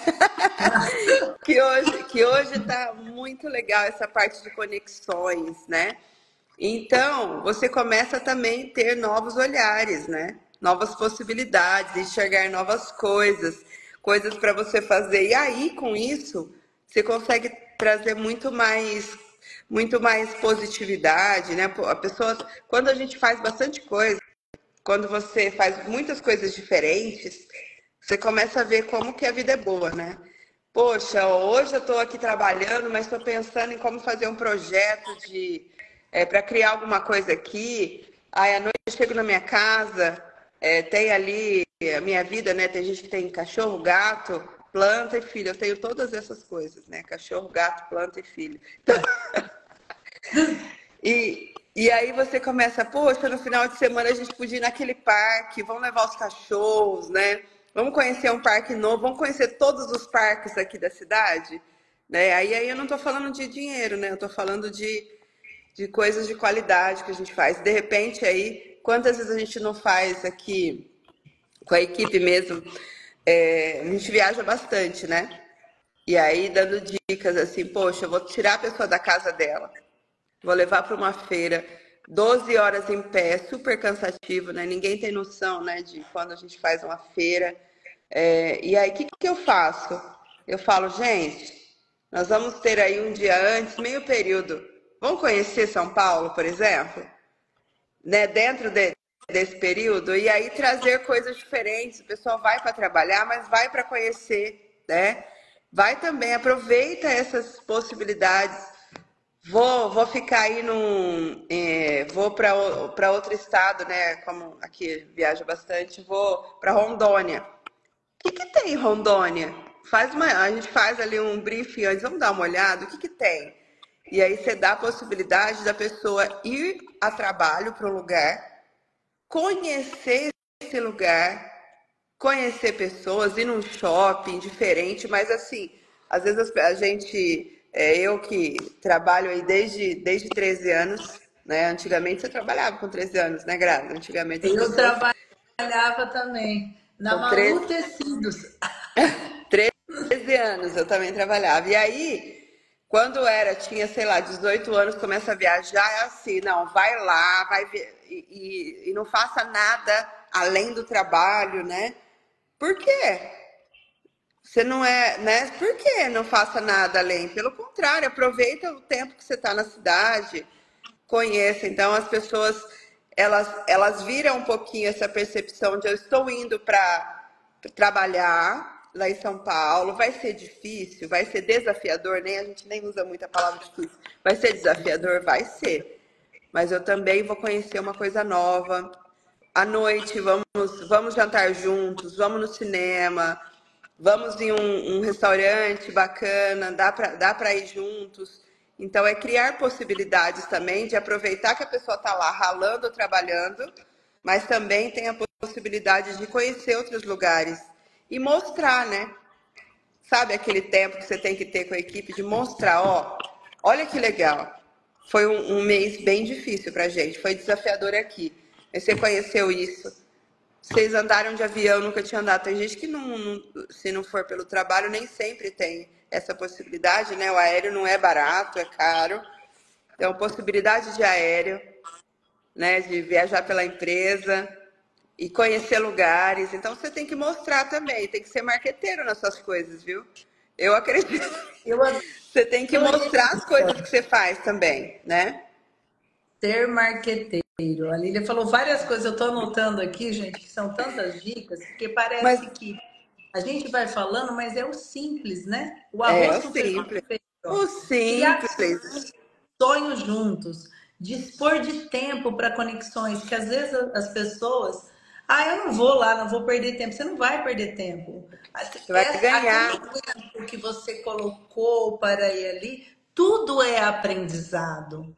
Que hoje, que hoje está muito legal essa parte de conexões, né? Então, você começa também a ter novos olhares, né? Novas possibilidades, enxergar novas coisas, coisas para você fazer. E aí, com isso, você consegue trazer muito mais, muito mais positividade, né? A pessoa, quando a gente faz bastante coisa, quando você faz muitas coisas diferentes, você começa a ver como que a vida é boa, né? Poxa, hoje eu estou aqui trabalhando, mas estou pensando em como fazer um projeto de é, para criar alguma coisa aqui. Aí à noite eu chego na minha casa, é, tem ali a minha vida, né? Tem gente que tem cachorro, gato, planta e filho. Eu tenho todas essas coisas, né? Cachorro, gato, planta e filho. Então, e, e aí você começa, poxa, no final de semana a gente podia ir naquele parque, vamos levar os cachorros, né? Vamos conhecer um parque novo, vamos conhecer todos os parques aqui da cidade, né? Aí, aí eu não estou falando de dinheiro, né? Eu estou falando de, de coisas de qualidade que a gente faz. De repente aí, quantas vezes a gente não faz aqui com a equipe mesmo? É, a gente viaja bastante, né? E aí dando dicas assim, poxa, eu vou tirar a pessoa da casa dela. Vou levar para uma feira, doze horas em pé, super cansativo, né? Ninguém tem noção, né, de quando a gente faz uma feira. É, e aí, o que, que eu faço? Eu falo, gente, nós vamos ter aí um dia antes, meio período. Vamos conhecer São Paulo, por exemplo? Né? Dentro de, desse período, e aí trazer coisas diferentes. O pessoal vai para trabalhar, mas vai para conhecer, né? Vai também, aproveita essas possibilidades. Vou, vou ficar aí num. É, vou para outro estado, né? Como aqui viajo bastante, vou para Rondônia. O que, que tem em Rondônia? faz uma, a gente faz ali um briefing antes, vamos dar uma olhada, o que que tem? E aí você dá a possibilidade da pessoa ir a trabalho para um lugar, conhecer esse lugar, conhecer pessoas, ir num shopping diferente, mas assim, às vezes a gente, é, eu que trabalho aí desde, desde treze anos, né? Antigamente você trabalhava com treze anos, né, Grazi? Antigamente as Eu pessoas trabalhava também na com Malu treze Tecidos. treze anos eu também trabalhava. E aí, quando era, tinha, sei lá, dezoito anos, começa a viajar, é assim, não, vai lá, vai ver, e, e, e não faça nada além do trabalho, né? Por quê? Você não é, né? Por que não faça nada além? Pelo contrário, aproveita o tempo que você está na cidade, conheça. Então, as pessoas, elas, elas viram um pouquinho essa percepção de eu estou indo para trabalhar lá em São Paulo, vai ser difícil, vai ser desafiador, nem a gente nem usa muita palavra difícil. Vai ser desafiador? Vai ser. Mas eu também vou conhecer uma coisa nova. À noite, vamos, vamos jantar juntos, vamos no cinema, vamos em um, um restaurante bacana, dá para dá para ir juntos. Então, é criar possibilidades também de aproveitar que a pessoa está lá ralando, trabalhando, mas também tem a possibilidade de conhecer outros lugares e mostrar, né? Sabe aquele tempo que você tem que ter com a equipe de mostrar, ó, olha que legal. Foi um, um mês bem difícil para a gente, foi desafiador aqui. Mas você conheceu isso. Vocês andaram de avião, nunca tinha andado. Tem gente que, não, não, se não for pelo trabalho, nem sempre tem essa possibilidade, né? O aéreo não é barato, é caro. Então, possibilidade de aéreo, né? De viajar pela empresa e conhecer lugares. Então, você tem que mostrar também, tem que ser marqueteiro nas suas coisas, viu? Eu acredito. Eu Você tem que adorei mostrar as coisas que você faz também, né? ser marqueteiro. A Lília falou várias coisas, eu estou anotando aqui, gente, que são tantas dicas, porque Mas parece que a gente vai falando, mas é o simples, né? O é o arroz com feijão simples. feito, ó. O Criar simples. sonhos juntos, dispor de tempo para conexões, que às vezes as pessoas, ah, eu não vou lá, não vou perder tempo. Você não vai perder tempo. Você vai É, aquele ganhar. tempo que você colocou para ir ali, tudo é aprendizado.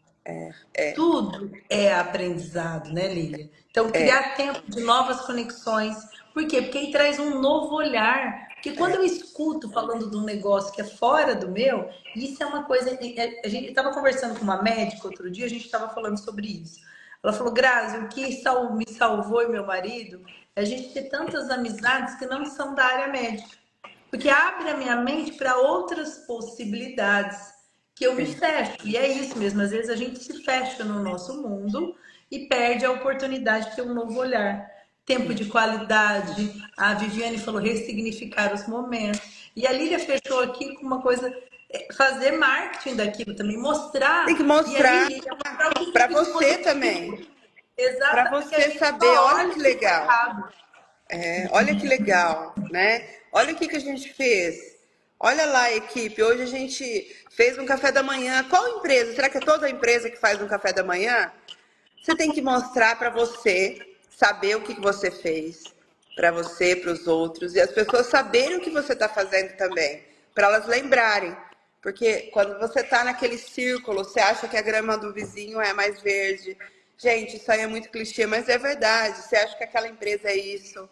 Tudo é aprendizado, né, Lília? Então, criar tempo de novas conexões. Por quê? Porque aí traz um novo olhar. Porque quando eu escuto falando de um negócio que é fora do meu, isso é uma coisa. A gente estava conversando com uma médica outro dia, a gente estava falando sobre isso. Ela falou, Grazi, o que sal- me salvou e meu marido é a gente ter tantas amizades que não são da área médica. Porque abre a minha mente para outras possibilidades que eu me fecho. E é isso mesmo, às vezes a gente se fecha no nosso mundo e perde a oportunidade de ter um novo olhar. Tempo de qualidade, a Viviane falou ressignificar os momentos. E a Lília fechou aqui com uma coisa, é, fazer marketing daquilo também, Tem que mostrar. E aí, mostrar Lília, mostrar o que para teve de você positivo. também. Para Exato, porque a você gente saber, só olha olha que o que está legal. errado. É, olha que legal, né? Olha o que, que a gente fez. Olha lá, equipe. Hoje a gente fez um café da manhã. Qual empresa? Será que é toda empresa que faz um café da manhã? Você tem que mostrar para você, saber o que, que você fez, para você, para os outros, e as pessoas saberem o que você está fazendo também, para elas lembrarem. Porque quando você está naquele círculo, você acha que a grama do vizinho é mais verde. Gente, isso aí é muito clichê, mas é verdade. Você acha que aquela empresa é isso.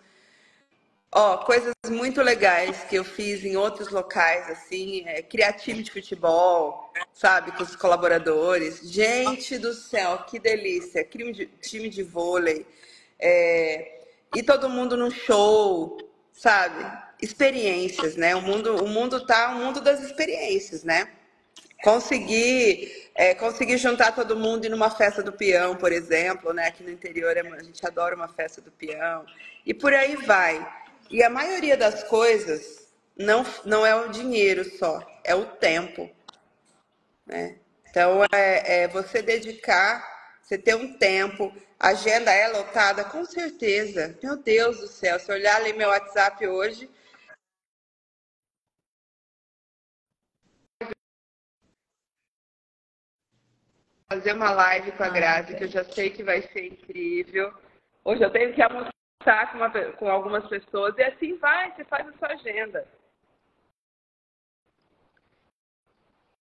Ó, coisas muito legais que eu fiz em outros locais, assim, é, criar time de futebol, sabe, com os colaboradores. Gente do céu, que delícia! Time de, time de vôlei. É, e todo mundo num show, sabe? Experiências, né? O mundo, o mundo tá o mundo das experiências, né? Conseguir, é, conseguir juntar todo mundo e ir numa festa do peão, por exemplo, né? Aqui no interior a gente adora uma festa do peão. E por aí vai. E a maioria das coisas não, não é o dinheiro só, é o tempo, né? Então é, é você dedicar, você ter um tempo, a agenda é lotada, com certeza. Meu Deus do céu, se olhar ali meu WhatsApp hoje, fazer uma live com a Ah, Grazi, que eu já sei que vai ser incrível. Hoje eu tenho que almoçar com, uma, com algumas pessoas e assim vai, você faz a sua agenda.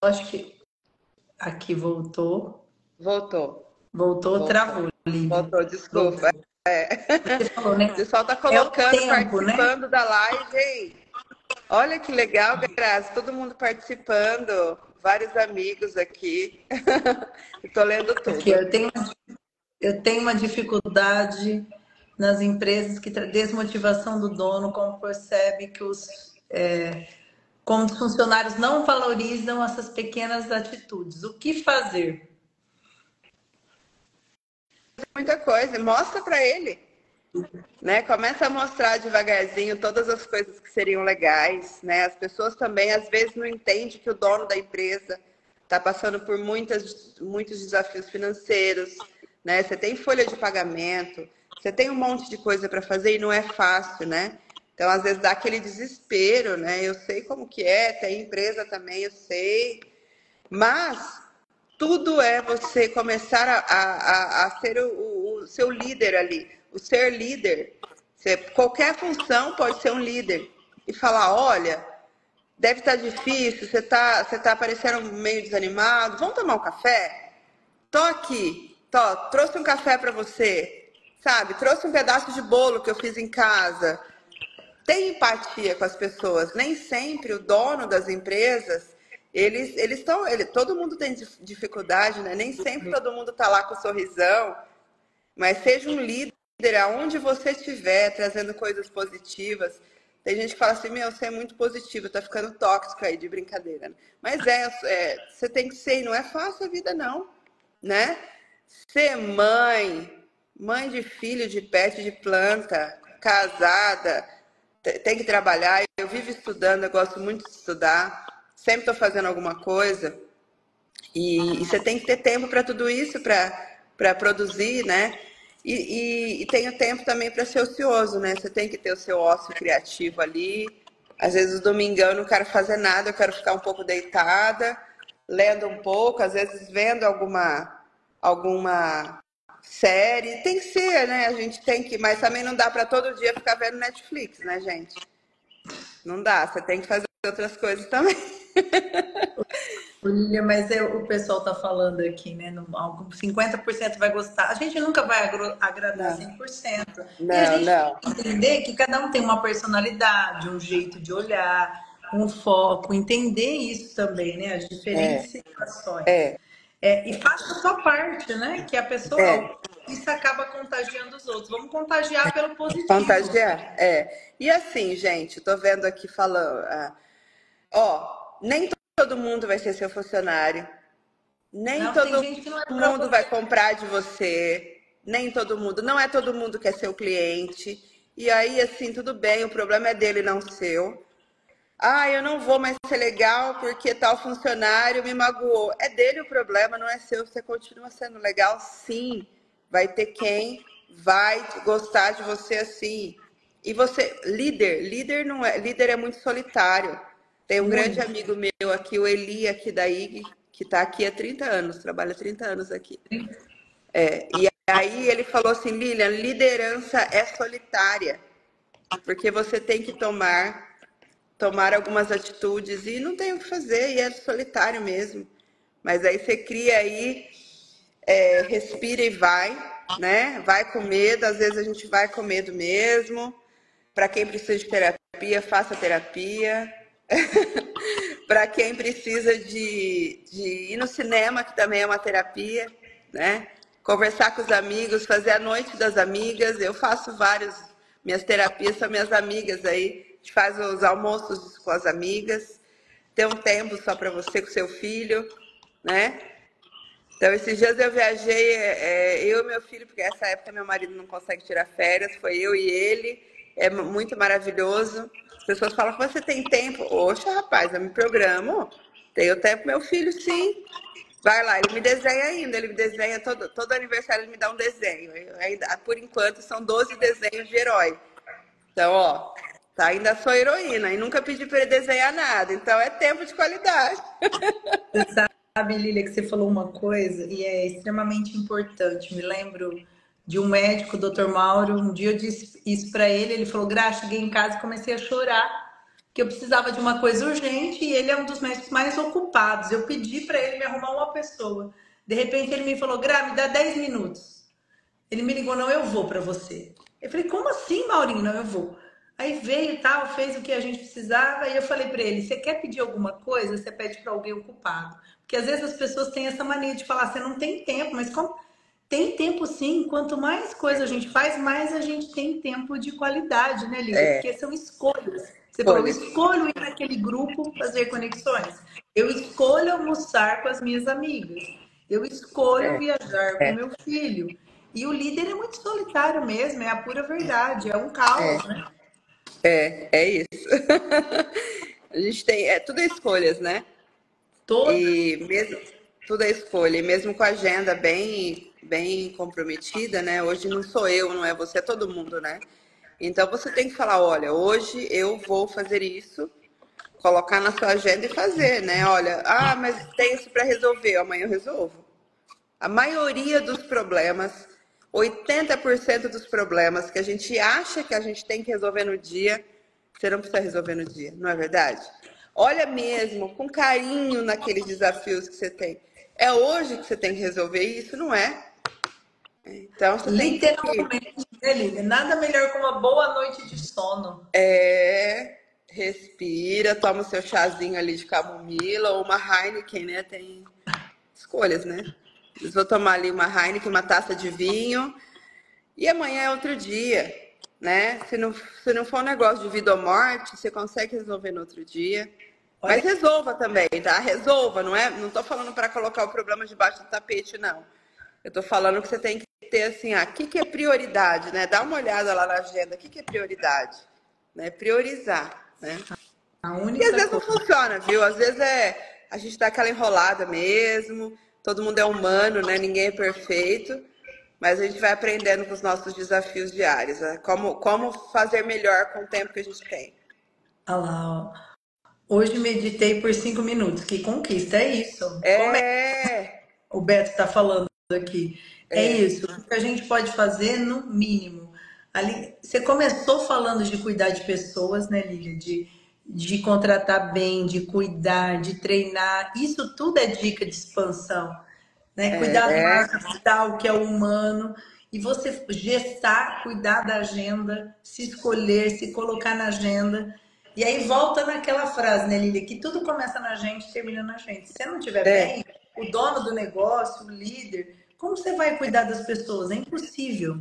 acho que aqui voltou. Voltou. Voltou, Voltou. travou, Lívia. Voltou, desculpa. Voltou. É. Você falou, O né? pessoal tá É o colocando, tempo, né? participando da live, hein? Olha que legal, Grazi, todo mundo participando, vários amigos aqui. Estou lendo Aqui, tudo. eu tenho, eu tenho uma dificuldade nas empresas que tra- desmotivação do dono, como percebe que os, é, como os funcionários não valorizam essas pequenas atitudes. O que fazer? Muita coisa, mostra para ele, né? Começa a mostrar devagarzinho todas as coisas que seriam legais, né? As pessoas também às vezes não entendem que o dono da empresa está passando por muitas, muitos desafios financeiros, né? Você tem folha de pagamento, você tem um monte de coisa para fazer e não é fácil, né? Então, às vezes dá aquele desespero, né? Eu sei como que é, tem empresa também, eu sei. Mas tudo é você começar a, a, a ser o, o seu líder ali, o ser líder. Você, qualquer função pode ser um líder. E falar, olha, deve estar difícil, você está você tá parecendo meio desanimado, vamos tomar um café? Tô aqui, tô, trouxe um café para você, sabe? Trouxe um pedaço de bolo que eu fiz em casa. Tem empatia com as pessoas. Nem sempre o dono das empresas, eles eles estão, ele, todo mundo tem dificuldade, né? Nem sempre todo mundo tá lá com um sorrisão, mas seja um líder aonde você estiver, trazendo coisas positivas. Tem gente que fala assim, meu, você é muito positivo, tá ficando tóxico aí de brincadeira. Né? Mas é, é, você tem que ser, e não é fácil a vida não, né? Ser mãe, mãe de filho, de pet, de planta, casada, tem que trabalhar. Eu vivo estudando, eu gosto muito de estudar, sempre estou fazendo alguma coisa. E, e você tem que ter tempo para tudo isso, para produzir, né? E, e, e tem o tempo também para ser ocioso, né? Você tem que ter o seu ócio criativo ali. Às vezes, domingão, eu não quero fazer nada, eu quero ficar um pouco deitada, lendo um pouco, às vezes vendo alguma, alguma série. Tem que ser, né? A gente tem que, mas também não dá para todo dia ficar vendo Netflix, né, gente? Não dá, você tem que fazer outras coisas também. Olha, mas é, o pessoal tá falando aqui, né? No, algum- cinquenta por cento vai gostar. A gente nunca vai agro- agradar Não, cem por cento. E a não, gente tem não. que entender que cada um tem uma personalidade, um jeito de olhar, um foco, entender isso também, né? As diferentes É, situações. é, É, e faça a sua parte, né? Que a é. pessoa, isso acaba contagiando os outros. Vamos contagiar pelo positivo. Contagiar? É. E assim, gente, tô vendo aqui falando. ah, Ó, nem todo mundo vai ser seu funcionário, nem Não, tem todo gente que não é para mundo vai você. comprar de você, nem todo mundo, não é todo mundo que é seu cliente. E aí, assim, tudo bem, o problema é dele, não seu. Ah, eu não vou mais ser legal porque tal funcionário me magoou. É dele o problema, não é seu. Você continua sendo legal, sim. Vai ter quem vai gostar de você assim. E você, líder, líder não é, líder é muito solitário. Tem um grande Muito. amigo meu aqui, o Eli aqui da I G, que está aqui há trinta anos, trabalha há trinta anos aqui. É, e aí ele falou assim, Lilian, liderança é solitária, porque você tem que tomar tomar algumas atitudes e não tem o que fazer, e é solitário mesmo. Mas aí você cria aí, é, respira e vai, né? Vai com medo, às vezes a gente vai com medo mesmo. Para quem precisa de terapia, faça terapia. Para quem precisa de, de ir no cinema, que também é uma terapia, né? Conversar com os amigos, fazer a noite das amigas. Eu faço vários, minhas terapias são minhas amigas aí. A gente faz os almoços com as amigas. Ter um tempo só para você com seu filho, né? Então, esses dias eu viajei, é, eu e meu filho, porque essa época meu marido não consegue tirar férias, foi eu e ele, é muito maravilhoso. As pessoas falam, você tem tempo? Oxa, rapaz, eu me programo, tenho tempo, meu filho, sim. Vai lá, ele me desenha ainda, ele me desenha, todo, todo aniversário ele me dá um desenho. Eu ainda, por enquanto, são doze desenhos de herói. Então, ó, tá, ainda sou heroína e nunca pedi para ele desenhar nada, então é tempo de qualidade. Você sabe, Lília, que você falou uma coisa e é extremamente importante. Me lembro de um médico, o doutor Mauro, um dia eu disse isso para ele, ele falou, Gra, cheguei em casa e comecei a chorar. que eu precisava de uma coisa urgente e ele é um dos médicos mais ocupados. Eu pedi para ele me arrumar uma pessoa. De repente ele me falou: Gra, me dá dez minutos. Ele me ligou: não, eu vou para você. Eu falei: como assim, Maurinho? Não, eu vou. Aí veio e tal, fez o que a gente precisava e eu falei para ele: você quer pedir alguma coisa? Você pede para alguém ocupado. Porque às vezes as pessoas têm essa mania de falar: você não tem tempo, mas como tem tempo sim, quanto mais coisa a gente faz, mais a gente tem tempo de qualidade, né, Lília? É, Porque são escolhas. Você falou, eu escolhas. escolho ir naquele grupo fazer conexões. Eu escolho almoçar com as minhas amigas. Eu escolho É, viajar com é, meu filho. E o líder é muito solitário mesmo, é a pura verdade, é um caos, é, né? é, é isso. A gente tem, é tudo escolhas, né? Todo E mesmo tudo é escolha, e mesmo com a agenda bem, bem comprometida, né? Hoje não sou eu, não é você, é todo mundo, né? Então você tem que falar, olha, hoje eu vou fazer isso, colocar na sua agenda e fazer, né? Olha, ah, mas tem isso para resolver, amanhã eu resolvo. A maioria dos problemas, oitenta por cento dos problemas que a gente acha que a gente tem que resolver no dia, você não precisa resolver no dia, não é verdade? Olha mesmo, com carinho naqueles desafios que você tem. É hoje que você tem que resolver isso, não é? Então você tem que literalmente, né, Lília? Nada melhor que uma boa noite de sono. é, respira, toma o seu chazinho ali de camomila ou uma Heineken, né? Tem escolhas, né? Eles vão tomar ali uma Heineken, uma taça de vinho. E amanhã é outro dia, né? Se não, se não for um negócio de vida ou morte, você consegue resolver no outro dia. Mas Olha, resolva também, tá? Resolva, não é? Não tô falando para colocar o problema debaixo do tapete, não. Eu tô falando que você tem que ter assim, ah, o que, que é prioridade, né? Dá uma olhada lá na agenda, o que, que é prioridade, né? Priorizar, né? a E às única vezes não coisa. funciona, viu? Às vezes é a gente dá aquela enrolada mesmo, todo mundo é humano, né? Ninguém é perfeito, mas a gente vai aprendendo com os nossos desafios diários, né? Como, como fazer melhor com o tempo que a gente tem. Olha lá, ó. Hoje meditei por cinco minutos. Que conquista, é isso. Como É, o Beto está falando aqui. É é, isso, o que a gente pode fazer no mínimo. Ali, você começou falando de cuidar de pessoas, né, Lívia? De, de contratar bem, de cuidar, de treinar. Isso tudo é dica de expansão, né? Cuidar do é, marco que é o humano. E você gestar, cuidar da agenda, se escolher, se colocar na agenda. E aí volta naquela frase, né, Lília? Que tudo começa na gente, termina na gente. Se você não estiver é, bem, o dono do negócio, o líder, como você vai cuidar das pessoas? É impossível.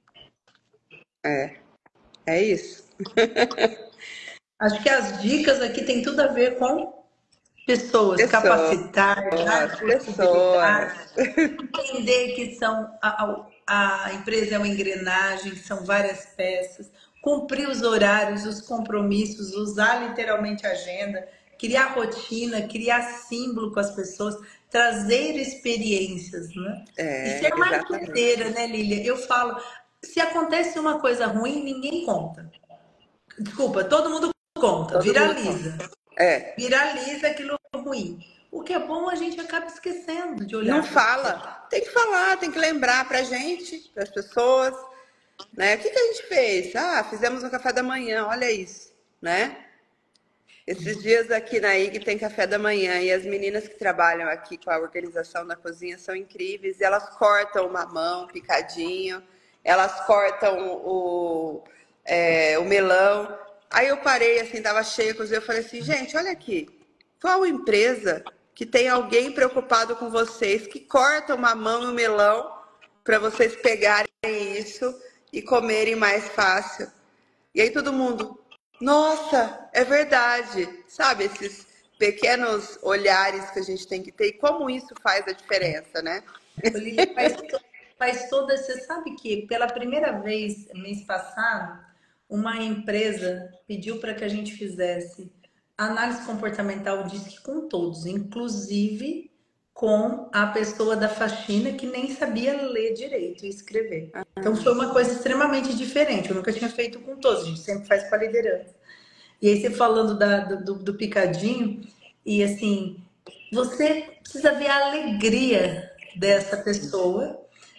é, é isso. Acho que as dicas aqui têm tudo a ver com pessoas, Pessoas, capacitar, dar pessoas. possibilidade, entender que são a, a, a empresa é uma engrenagem, são várias peças, cumprir os horários, os compromissos, usar literalmente a agenda, criar rotina, criar símbolo com as pessoas, trazer experiências, né? E É, ser exatamente. marqueteira, né, Lília? Eu falo, se acontece uma coisa ruim, ninguém conta. Desculpa, todo mundo conta, Todo mundo conta. viraliza. É, Viraliza aquilo ruim. O que é bom a gente acaba esquecendo de não olhar para o fala. Tem que falar, tem que lembrar pra gente, para as pessoas, né? O que que a gente fez? Ah, fizemos um café da manhã, olha isso, né? Esses dias aqui na I G tem café da manhã e as meninas que trabalham aqui com a organização da cozinha são incríveis. Elas cortam o mamão picadinho, elas cortam o, é, o melão. Aí eu parei assim, tava cheia a cozinha, eu falei assim, gente, olha aqui, qual empresa que tem alguém preocupado com vocês que corta o mamão e o melão para vocês pegarem isso e comerem mais fácil? E aí todo mundo, nossa, é verdade. Sabe, esses pequenos olhares que a gente tem que ter e como isso faz a diferença, né? Lília, faz, to- faz toda. Você sabe que pela primeira vez, mês passado, uma empresa pediu para que a gente fizesse análise comportamental, disse que com todos, inclusive com a pessoa da faxina que nem sabia ler direito e escrever. Então foi uma coisa extremamente diferente. Eu nunca tinha feito com todos, a gente sempre faz com a liderança. E aí você falando da- do, do picadinho, e assim, você precisa ver a alegria dessa pessoa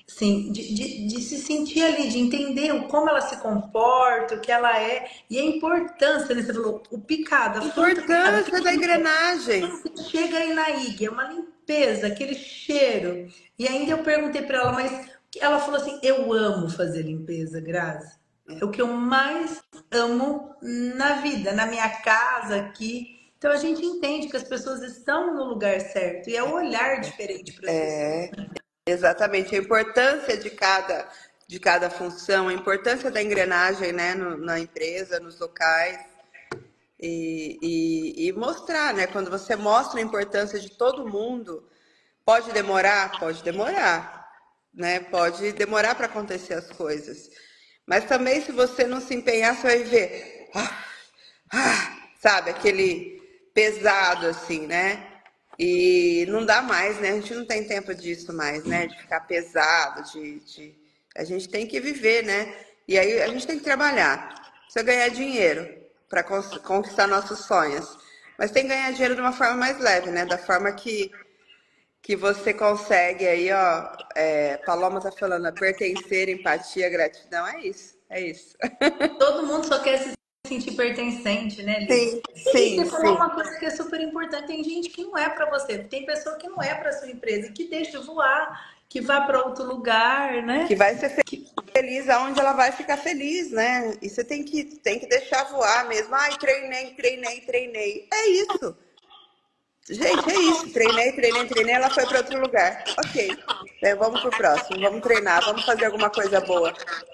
Sim, de, de, de se sentir ali, de entender o, como ela se comporta, o que ela é, e a importância, né? Você falou, o picado, a fruta picada. Importância da engrenagem. Chega aí na I G, é uma limpeza, aquele cheiro. E ainda eu perguntei para ela, mas ela falou assim: eu amo fazer limpeza, Grazi. É o que eu mais amo na vida, na minha casa aqui. Então a gente entende que as pessoas estão no lugar certo e é o olhar diferente para as pessoas. É, exatamente. A importância de cada, de cada função, a importância da engrenagem, né, no- na empresa, nos locais. E, e, e mostrar, né? Quando você mostra a importância de todo mundo, pode demorar? Pode demorar, né? Pode demorar para acontecer as coisas. Mas também, se você não se empenhar, você vai ver, ah, ah, sabe, aquele pesado assim, né? E não dá mais, né? A gente não tem tempo disso mais, né? De ficar pesado, de, de... a gente tem que viver, né? E aí a gente tem que trabalhar, precisa ganhar dinheiro para conquistar nossos sonhos. Mas tem que ganhar dinheiro de uma forma mais leve, né? Da forma que que você consegue aí, ó, é, Paloma tá falando, pertencer, empatia, gratidão, é isso, é isso. Todo mundo só quer se sentir pertencente, né, Lívia? Sim, E sim, você falou sim. uma coisa que é super importante: tem gente que não é para você, tem pessoa que não é para sua empresa, que deixa voar, que vá para outro lugar, Que né? vai ser feliz aonde ela vai ficar feliz, né? E você tem que, tem que deixar voar mesmo. Ai, treinei, treinei, treinei. É isso. Gente, é isso. Treinei, treinei, treinei, ela foi para outro lugar. Ok. Então, vamos pro próximo, vamos treinar, vamos fazer alguma coisa boa.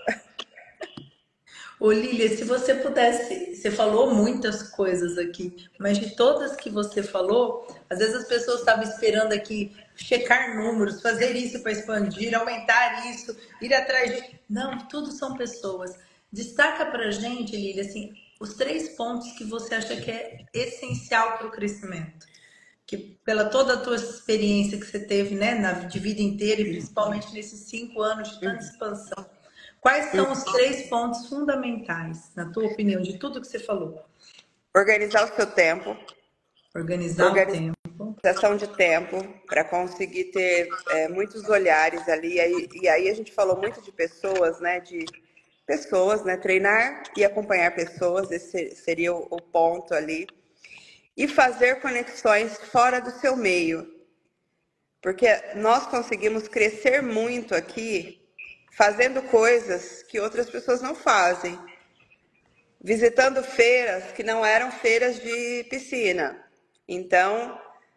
Ô, Lília, se você pudesse, você falou muitas coisas aqui, mas de todas que você falou, às vezes as pessoas estavam esperando aqui checar números, fazer isso para expandir, aumentar isso, ir atrás de. Não, tudo são pessoas. Destaca pra gente, Lília, assim, os três pontos que você acha que é essencial para o crescimento. Que pela toda a tua experiência que você teve, né, na, de vida inteira e principalmente nesses cinco anos de tanta expansão, quais são os três pontos fundamentais, na tua opinião, de tudo que você falou? Organizar o seu tempo, Organizar o organização tempo. de tempo para conseguir ter é, muitos olhares ali. E aí, e aí a gente falou muito de pessoas, né? De pessoas, né? Treinar e acompanhar pessoas, esse seria o, o ponto ali. E fazer conexões fora do seu meio. Porque nós conseguimos crescer muito aqui fazendo coisas que outras pessoas não fazem. Visitando feiras que não eram feiras de piscina. Então,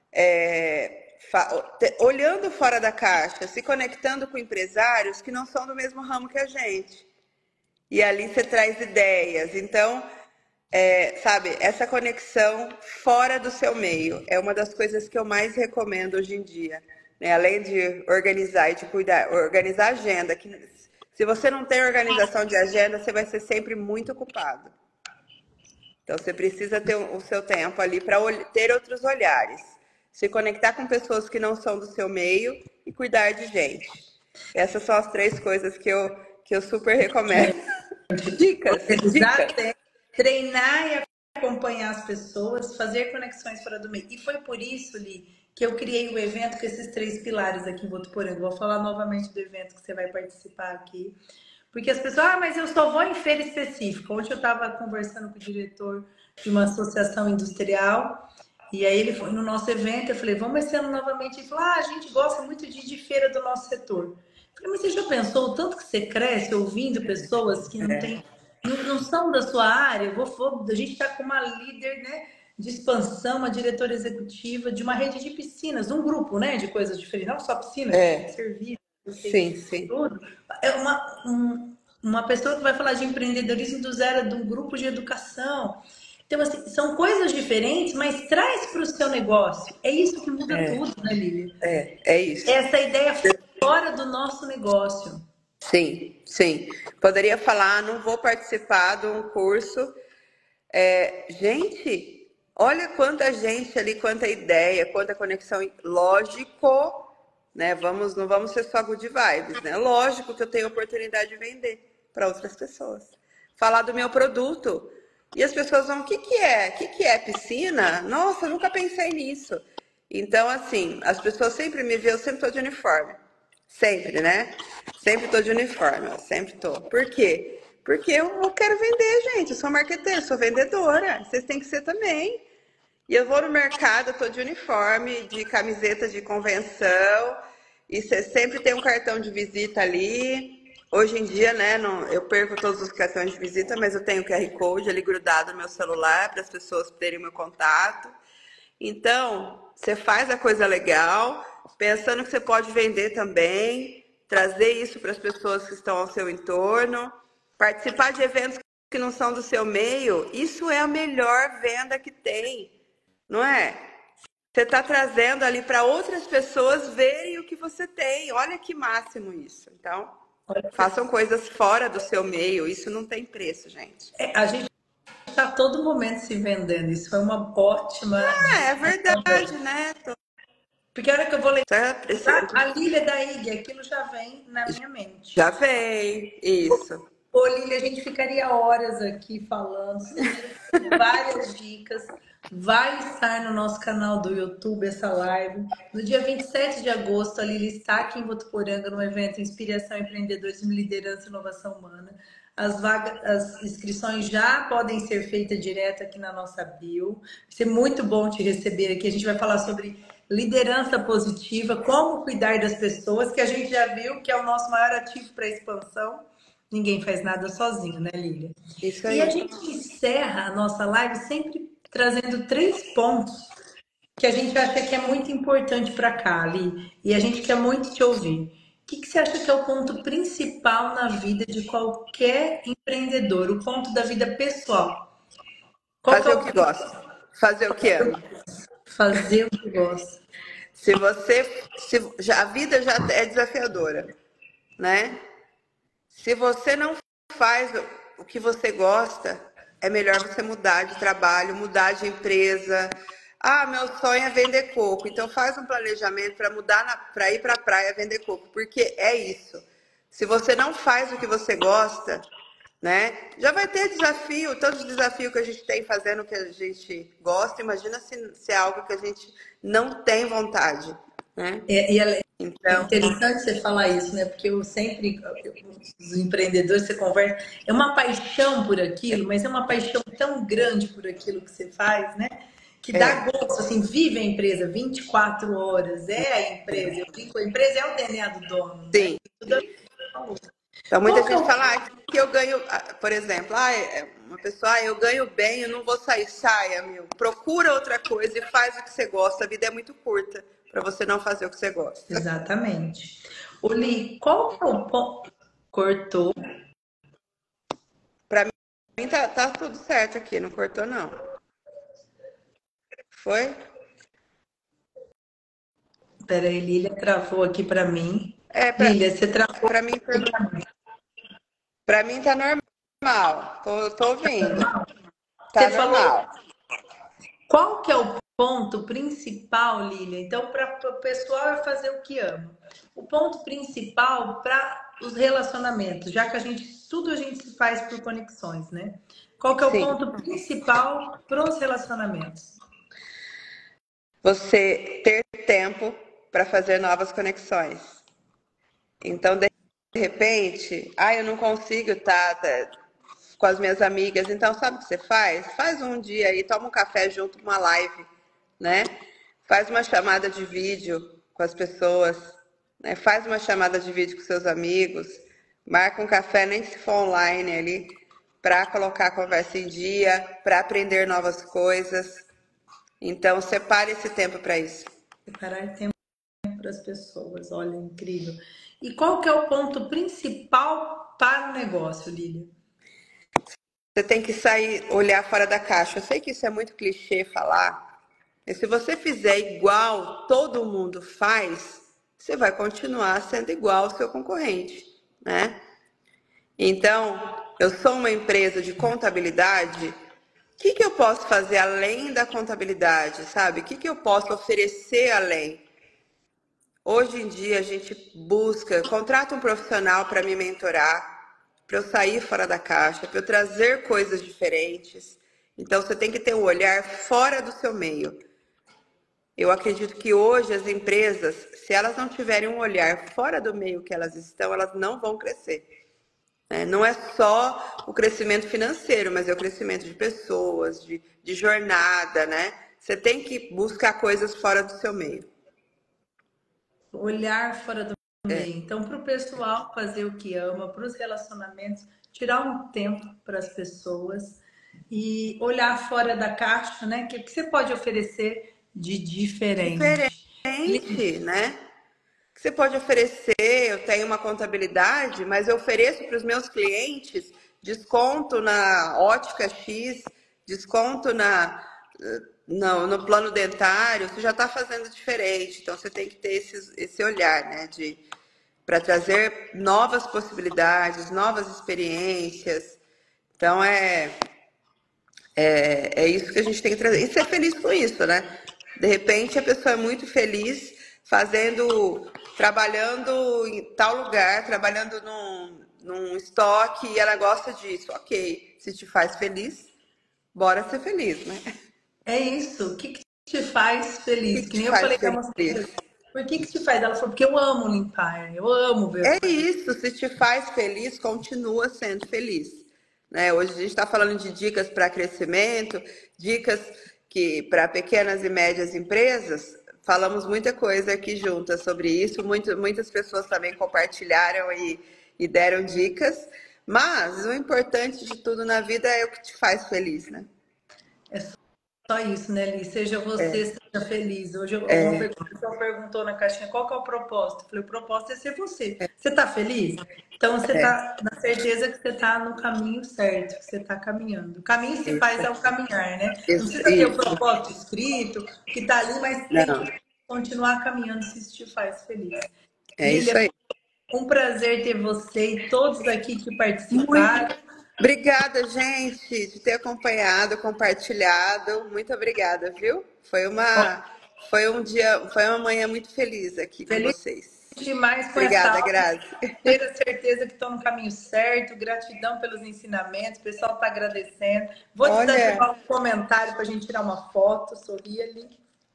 é, olhando fora da caixa, se conectando com empresários que não são do mesmo ramo que a gente. E ali você traz ideias. Então, é, sabe, essa conexão fora do seu meio é uma das coisas que eu mais recomendo hoje em dia. Né? Além de organizar e de cuidar, organizar a agenda. Que, se você não tem organização de agenda, você vai ser sempre muito ocupado. Então, você precisa ter o seu tempo ali para ter outros olhares. Se conectar com pessoas que não são do seu meio e cuidar de gente. Essas são as três coisas que eu, que eu super recomendo. Dicas, Organizar dicas. o tempo, treinar e acompanhar as pessoas, fazer conexões fora do meio. E foi por isso, Li, que eu criei o evento com esses três pilares aqui em Votuporanga. Vou falar novamente do evento que você vai participar aqui. Porque as pessoas, ah, mas eu só vou em feira específica. Ontem eu estava conversando com o diretor de uma associação industrial, e aí ele foi no nosso evento, eu falei, vamos esse ano novamente. Ele falou, ah, a gente gosta muito de ir de feira do nosso setor. Eu falei, mas você já pensou o tanto que você cresce ouvindo pessoas que não tem, não, não são da sua área? Vou, vou, a gente está com uma líder, né, de expansão, uma diretora executiva de uma rede de piscinas, um grupo, né, de coisas diferentes, não só piscinas, É, serviço, sim, sim. tudo. É uma, um, uma pessoa que vai falar de empreendedorismo do zero, de um grupo de educação. Então, assim, são coisas diferentes, mas traz para o seu negócio. É isso que muda É, tudo, né, Lívia? é, é isso. Essa ideia fora do nosso negócio. Sim, sim. Poderia falar, não vou participar de um curso. É, gente, olha quanta gente ali, quanta ideia, quanta conexão. Lógico, né? Vamos, não vamos ser só good vibes, né? Lógico que eu tenho oportunidade de vender para outras pessoas. Falar do meu produto. E as pessoas vão, o que, que é? O que, que é piscina? Nossa, eu nunca pensei nisso. Então, assim, as pessoas sempre me veem, eu sempre estou de uniforme. Sempre, né? Sempre tô de uniforme, ó, sempre tô. Por quê? Porque eu quero vender, gente. Eu sou marqueteira, sou vendedora. Vocês têm que ser também. E eu vou no mercado, eu tô de uniforme, de camiseta de convenção, e você sempre tem um cartão de visita ali. Hoje em dia, né, não, eu perco todos os cartões de visita, mas eu tenho o Q R Code ali grudado no meu celular para as pessoas terem o meu contato. Então, você faz a coisa legal, pensando que você pode vender também, trazer isso para as pessoas que estão ao seu entorno, participar de eventos que não são do seu meio, isso é a melhor venda que tem, não é? Você está trazendo ali para outras pessoas verem o que você tem. Olha que máximo isso. Então, façam coisas fora do seu meio. Isso não tem preço, gente. É, a gente está a todo momento se vendendo. Isso foi uma ótima Ah, é dica verdade, também. né? Porque a hora que eu vou Tá lembrar, precisando. a Lília da I G, aquilo já vem na minha mente. Já vem, isso. Ô, Lília, a gente ficaria horas aqui falando, você deu várias dicas. Vai estar no nosso canal do YouTube essa live. No dia vinte e sete de agosto, a Lília está aqui em Votuporanga no evento Inspiração Empreendedorismo, Liderança e Inovação Humana. As, vagas, as inscrições já podem ser feitas direto aqui na nossa bio. Vai ser muito bom te receber aqui. A gente vai falar sobre liderança positiva, como cuidar das pessoas, que a gente já viu que é o nosso maior ativo para a expansão. Ninguém faz nada sozinho, né, Lília? Isso E a aí. gente encerra a nossa live sempre trazendo três pontos que a gente acha que é muito importante para cá, Ali, e a gente quer muito te ouvir. O que, que você acha que é o ponto principal na vida de qualquer empreendedor, o ponto da vida pessoal? Qual que é Fazer o o que gosta. Fazer o que ama. fazer o que gosta? Se você. Se, já, a vida já é desafiadora, né? Se você não faz o que você gosta, é melhor você mudar de trabalho, mudar de empresa. Ah, meu sonho é vender coco. Então faz um planejamento para mudar para ir para a praia vender coco, porque é isso. Se você não faz o que você gosta, né? Já vai ter desafio, tantos desafios que a gente tem fazendo o que a gente gosta. Imagina se, se é algo que a gente não tem vontade, né? É, e ela, é Então, interessante você falar isso, né? Porque eu sempre, eu, os empreendedores, você conversa, é uma paixão por aquilo, mas é uma paixão tão grande por aquilo que você faz, né? Que dá é. gosto, assim, vive a empresa vinte e quatro horas, é a empresa. Eu digo, a empresa é o D N A do dono, né? Sim. Tudo a ver com o Então, muita Qual que é gente o... fala ah, que eu ganho, ah, por exemplo, ah, é- uma pessoa, ah, eu ganho bem, eu não vou sair, saia, meu. Procura outra coisa e faz o que você gosta. A vida é muito curta para você não fazer o que você gosta. Exatamente. Oli, qual que é o ponto... Cortou. Para mim tá, tá tudo certo aqui, não cortou não. Foi? Pera aí, Lília travou aqui para mim. É, para Lília, você travou para mim, para mim tá normal. Tô, tô ouvindo. Tá Você falou normal. qual que é o ponto principal, Lília? Então, para o pessoal é fazer o que ama. O ponto principal para os relacionamentos, já que a gente tudo a gente se faz por conexões, né? Qual que é o Sim. ponto principal para os relacionamentos? Você ter tempo para fazer novas conexões. Então, de repente, ah, eu não consigo estar com as minhas amigas. Então, sabe o que você faz? Faz um dia aí, toma um café junto, uma live, né? Faz uma chamada de vídeo com as pessoas, né? Faz uma chamada de vídeo com seus amigos, marca um café, nem se for online ali, para colocar a conversa em dia, para aprender novas coisas. Então, separe esse tempo para isso. Separar tempo para as pessoas, olha, incrível. E qual que é o ponto principal para o negócio, Lília? Você tem que sair, olhar fora da caixa. Eu sei que isso é muito clichê falar, mas se você fizer igual todo mundo faz, você vai continuar sendo igual ao seu concorrente, né? Então, eu sou uma empresa de contabilidade. O que, que eu posso fazer além da contabilidade, sabe? O que, que eu posso oferecer além? Hoje em dia a gente busca, contrata um profissional para me mentorar, para eu sair fora da caixa, para eu trazer coisas diferentes. Então você tem que ter um olhar fora do seu meio. Eu acredito que hoje as empresas, se elas não tiverem um olhar fora do meio que elas estão, elas não vão crescer. Né? Não é só o crescimento financeiro, mas é o crescimento de pessoas, de, de jornada, né? Você tem que buscar coisas fora do seu meio. Olhar fora do É, meio. Então, para o pessoal fazer o que ama, para os relacionamentos, tirar um tempo para as pessoas e olhar fora da caixa, né? O que, que você pode oferecer de diferente? diferente, né? Que você pode oferecer, eu tenho uma contabilidade, mas eu ofereço para os meus clientes desconto na ótica X, desconto na, no, no plano dentário, você já está fazendo diferente. Então você tem que ter esse, esse olhar, né? De, para trazer novas possibilidades, novas experiências. Então é, é, é isso que a gente tem que trazer. E ser feliz com isso, né? De repente a pessoa é muito feliz fazendo, trabalhando em tal lugar, trabalhando num, num estoque e ela gosta disso. Ok, se te faz feliz, bora ser feliz, né? É isso. O que, que te faz O que, feliz? que Que te nem eu faz falei para uma feliz? por que, que te faz? Ela falou, porque eu amo limpar, eu amo ver as É coisas. isso, se te faz feliz, continua sendo feliz. Né? Hoje a gente está falando de dicas para crescimento, dicas que para pequenas e médias empresas, falamos muita coisa aqui juntas sobre isso, muito, muitas pessoas também compartilharam e, e deram dicas, mas o importante de tudo na vida é o que te faz feliz, né? É só isso, né, Li? Seja É, você, seja feliz. Hoje uma é, pessoa perguntou na caixinha qual que é o propósito. Eu falei, o propósito é ser você. Você está feliz? Então você é, está na certeza que você está no caminho certo, que você está caminhando. O caminho se faz isso, ao caminhar, né? Não isso, precisa ter o isso. propósito escrito, que está ali, mas tem Não, que continuar caminhando se isso te faz feliz. é isso Lília, aí. um prazer ter você e todos aqui que Muito participaram. obrigada, gente, de ter acompanhado, compartilhado. Muito obrigada, viu? Foi uma, foi um dia, foi uma manhã muito feliz aqui com Feliz vocês. demais com essa Obrigada, aula. Grazi. Ter a certeza que estão no caminho certo. Gratidão pelos ensinamentos. O pessoal está agradecendo. Vou Olha, desativar um comentário para a gente tirar uma foto. Sorri ali.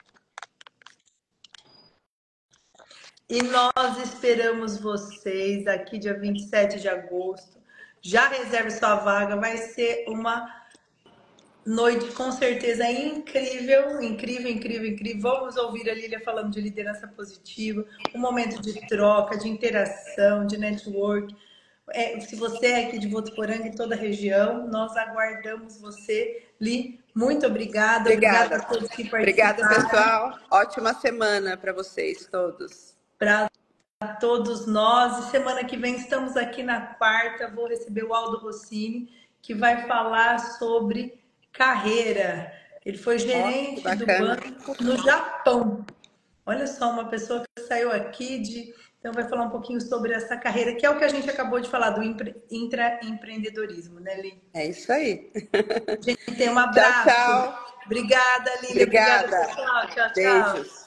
E nós esperamos vocês aqui dia vinte e sete de agosto. Já reserve sua vaga. Vai ser uma noite com certeza incrível, incrível, incrível, incrível. Vamos ouvir a Lília falando de liderança positiva, um momento de troca, de interação, de network. É, se você é aqui de Votuporanga e toda a região, nós aguardamos você, Li. Muito obrigada, obrigada a obrigada. todos que Obrigada, participaram, pessoal. Ótima semana para vocês todos. para todos nós. E semana que vem estamos aqui na quarta. Vou receber o Aldo Rossini, que vai falar sobre carreira. Ele foi Ó, que gerente do bacana. banco no Japão. Olha só, uma pessoa que saiu aqui de. Então, vai falar um pouquinho sobre essa carreira, que é o que a gente acabou de falar, do intraempreendedorismo, né, Li? É isso aí. A gente tem um Tchau, abraço. tchau. Obrigada, Lília. Obrigada, Obrigada. pessoal. Tchau, tchau. Beijos.